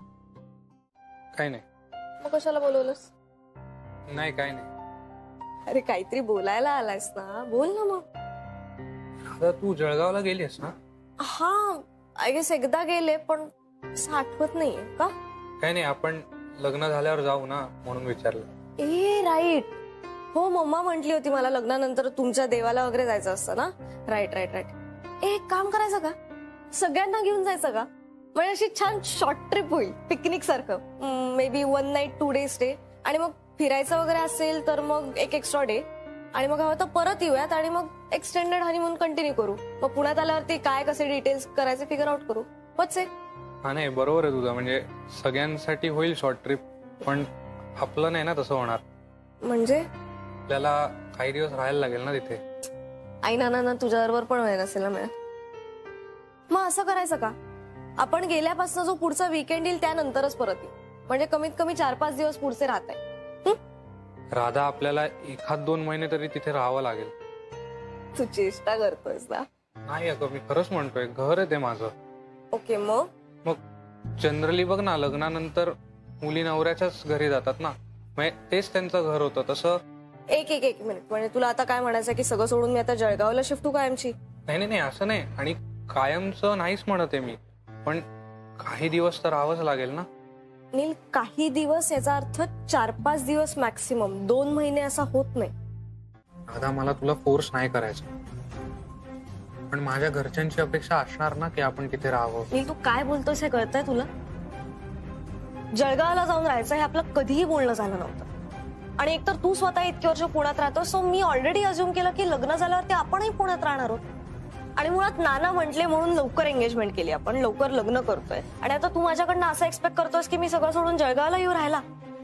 काय नाही. मग कशाला बोलवलंस? नाही काय नाही. अरे काहीतरी बोलायला आलायस ना, बोल ना मग. आता तू जळगावला गेलीस ना? हा आय गेस एकदा गेले, पण असं आठवत नाहीये का? काय नाही, आपण लग्न झाल्यावर जाऊ ना म्हणून विचारलं. ए राईट, हो मम्मा म्हटली होती मला लग्नानंतर तुमच्या देवाला वगैरे जायचं असतं ना. Right right right. एक काम करायचं का, सगळ्यांना घेऊन जायचं का? म्हणजे अशी छान शॉर्ट ट्रिप होईल, पिकनिक सारखं. Maybe one night two day stay, आणि मग फिरायचं वगैरे असेल तर मग एक एक्स्ट्रा डे, आणि मग हवं तर परत येऊयात आणि मग एक्सटेंडेड हनीमून कंटिन्यू करू. मग पुण्यात आल्यावरती काय कसे डिटेल्स करायचे फिगर आउट करू. वच आहे. हा नाही बरोबर आहे तुझं, म्हणजे सगळ्यांसाठी होईल शॉर्ट ट्रिप, पण आपलं नाही ना तसं होणार. म्हणजे आपल्याला काही दिवस राहायला लागेल ना तिथे. आई नाना ना तुझ्याबरोबर पण वेळ नसेल ना मिळत. मग असं करायचं का, आपण गेल्यापासून जो पुढचा वीकेंड येईल त्यानंतरच परत येईल, म्हणजे कमीत कमी चार पाच दिवस पुढचे राहत आहे. राधा आपल्याला एखाद दोन महिने तरी तिथे राहावं लागेल. तू चेष्टा करतोयस ना? नाही अगं, मी खरंच म्हणतोय, घर आहे ते माझं. ओके मग मग जनरली बघ ना, लग्नानंतर मुली नवऱ्याच्याच घरी जातात ना, म्हणजे तेच त्यांचं घर होतं. तसं एक एक एक मिनिट, म्हणजे तुला आता काय म्हणायचं की सगळं सोडून मी आता जळगावला शिफ्ट होऊ कायमची? नाही नाही नाही असं नाही, आणि कायमचं नाहीच म्हणत आहे मी, पण काही दिवस तर राहावंच लागेल ना. नील, काही दिवस याचा अर्थ चार पाच दिवस मॅक्सिमम, दोन महिने असा होत नाही. दादा मला तुला फोर्स नाही करायचं, पण माझ्या घरच्यांची अपेक्षा असणार ना की आपण तिथे राहावं. नील, तू काय बोलतोस हे कळतंय तुला? जळगावला जाऊन राहायचं हे आपलं कधीही बोलणं झालं नव्हतं, आणि एकतर तू स्वतः इतके वर्ष पुण्यात राहतो, सो मी ऑलरेडी अज्युम केलं की लग्न झाल्यावर ते आपणही पुण्यात राहणार आहोत. आणि मुळात नाना म्हटले म्हणून लवकर एंगेजमेंट केली आपण, लवकर लग्न करतोय, आणि आता तू माझ्याकडनं असं एक्सपेक्ट करतोयस की मी सगळं सोडून जळगावला येऊ राहायला.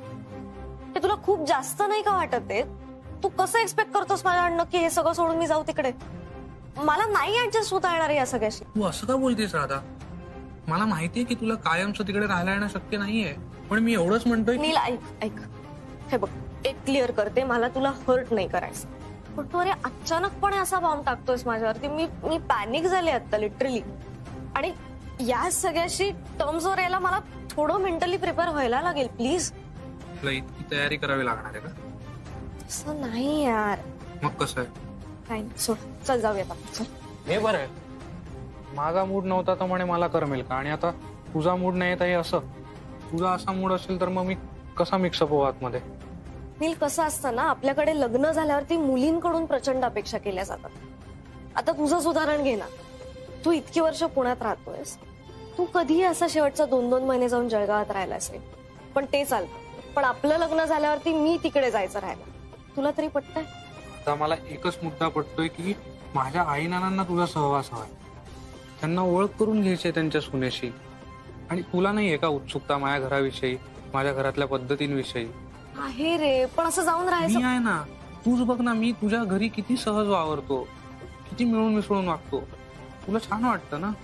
हे तुला खूप जास्त नाही का वाटत आहे? तू कसं एक्सपेक्ट करतोस माझ्याकडनं की हे सगळं सोडून मी जाऊ तिकडे? मला नाही ऍडजस्ट होता येणार या सगळ्याशी. तू असं का बोलतेस राधा? मला माहितीये की तुला कायमचं तिकडे राहायला येणं शक्य नाहीये, पण मी एवढंच म्हणतोय. नील ऐक ऐक, हे बघ एक क्लिअर करते, मला तुला हर्ट नाही करायचं, पण तू अरे अचानकपणे असा बॉम्ब टाकतोयस माझ्यावरती. मी मी पॅनिक झाले आता लिटरली, आणि या सगळ्याशी टर्म्स वर यायला मला थोडं मेंटली प्रिपेअर व्हायला लागेल. प्लीज. तुला इतकी तयारी करावी लागणार आहे का? असं नाही यार. मग कसं आहे? काय नाही, सोड, चल जाऊया आता. चल. हे बरं आहे, माझा मूड नव्हता तर म्हणे मला करमेल का, आणि आता तुझा मूड नाही तर हे असं. तुझा असा मूड असेल तर मग मी कसा मिक्सअप होऊ आतमध्ये? नील, कसं असतं ना, आपल्याकडे लग्न झाल्यावरती मुलींकडून प्रचंड अपेक्षा केल्या जातात. आता तुझंच उदाहरण घे ना, तू इतकी वर्ष पुण्यात राहतोयस, तू कधीही असा शेवटचा दोन दोन महिने जाऊन जळगावात राहिला असेल, पण ते चालतं. पण आपलं लग्न झाल्यावरती मी तिकडे जायचं राहिलं, तुला तरी पटतंय? आता मला एकच मुद्दा पटतोय की माझ्या आई नानांना तुझा सहवास हवाय, त्यांना ओळख करून घ्यायची त्यांच्या सुनेशी. आणि तुला नाहीये का उत्सुकता माझ्या घराविषयी, माझ्या घरातल्या पद्धतींविषयी? आहे रे, पण असं जाऊन राहायचं. मी आहे ना, तूच बघ ना, मी तुझ्या घरी किती सहज वावरतो, किती मिळून मिसळून वागतो. तुला छान वाटतं ना?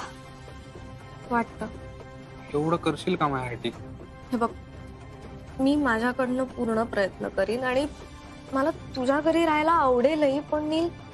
वाटतं. एवढं करशील का माझ्यासाठी? हे बघ, मी माझ्याकडनं पूर्ण प्रयत्न करीन, आणि मला तुझ्या घरी राहायला आवडेलही, पण नील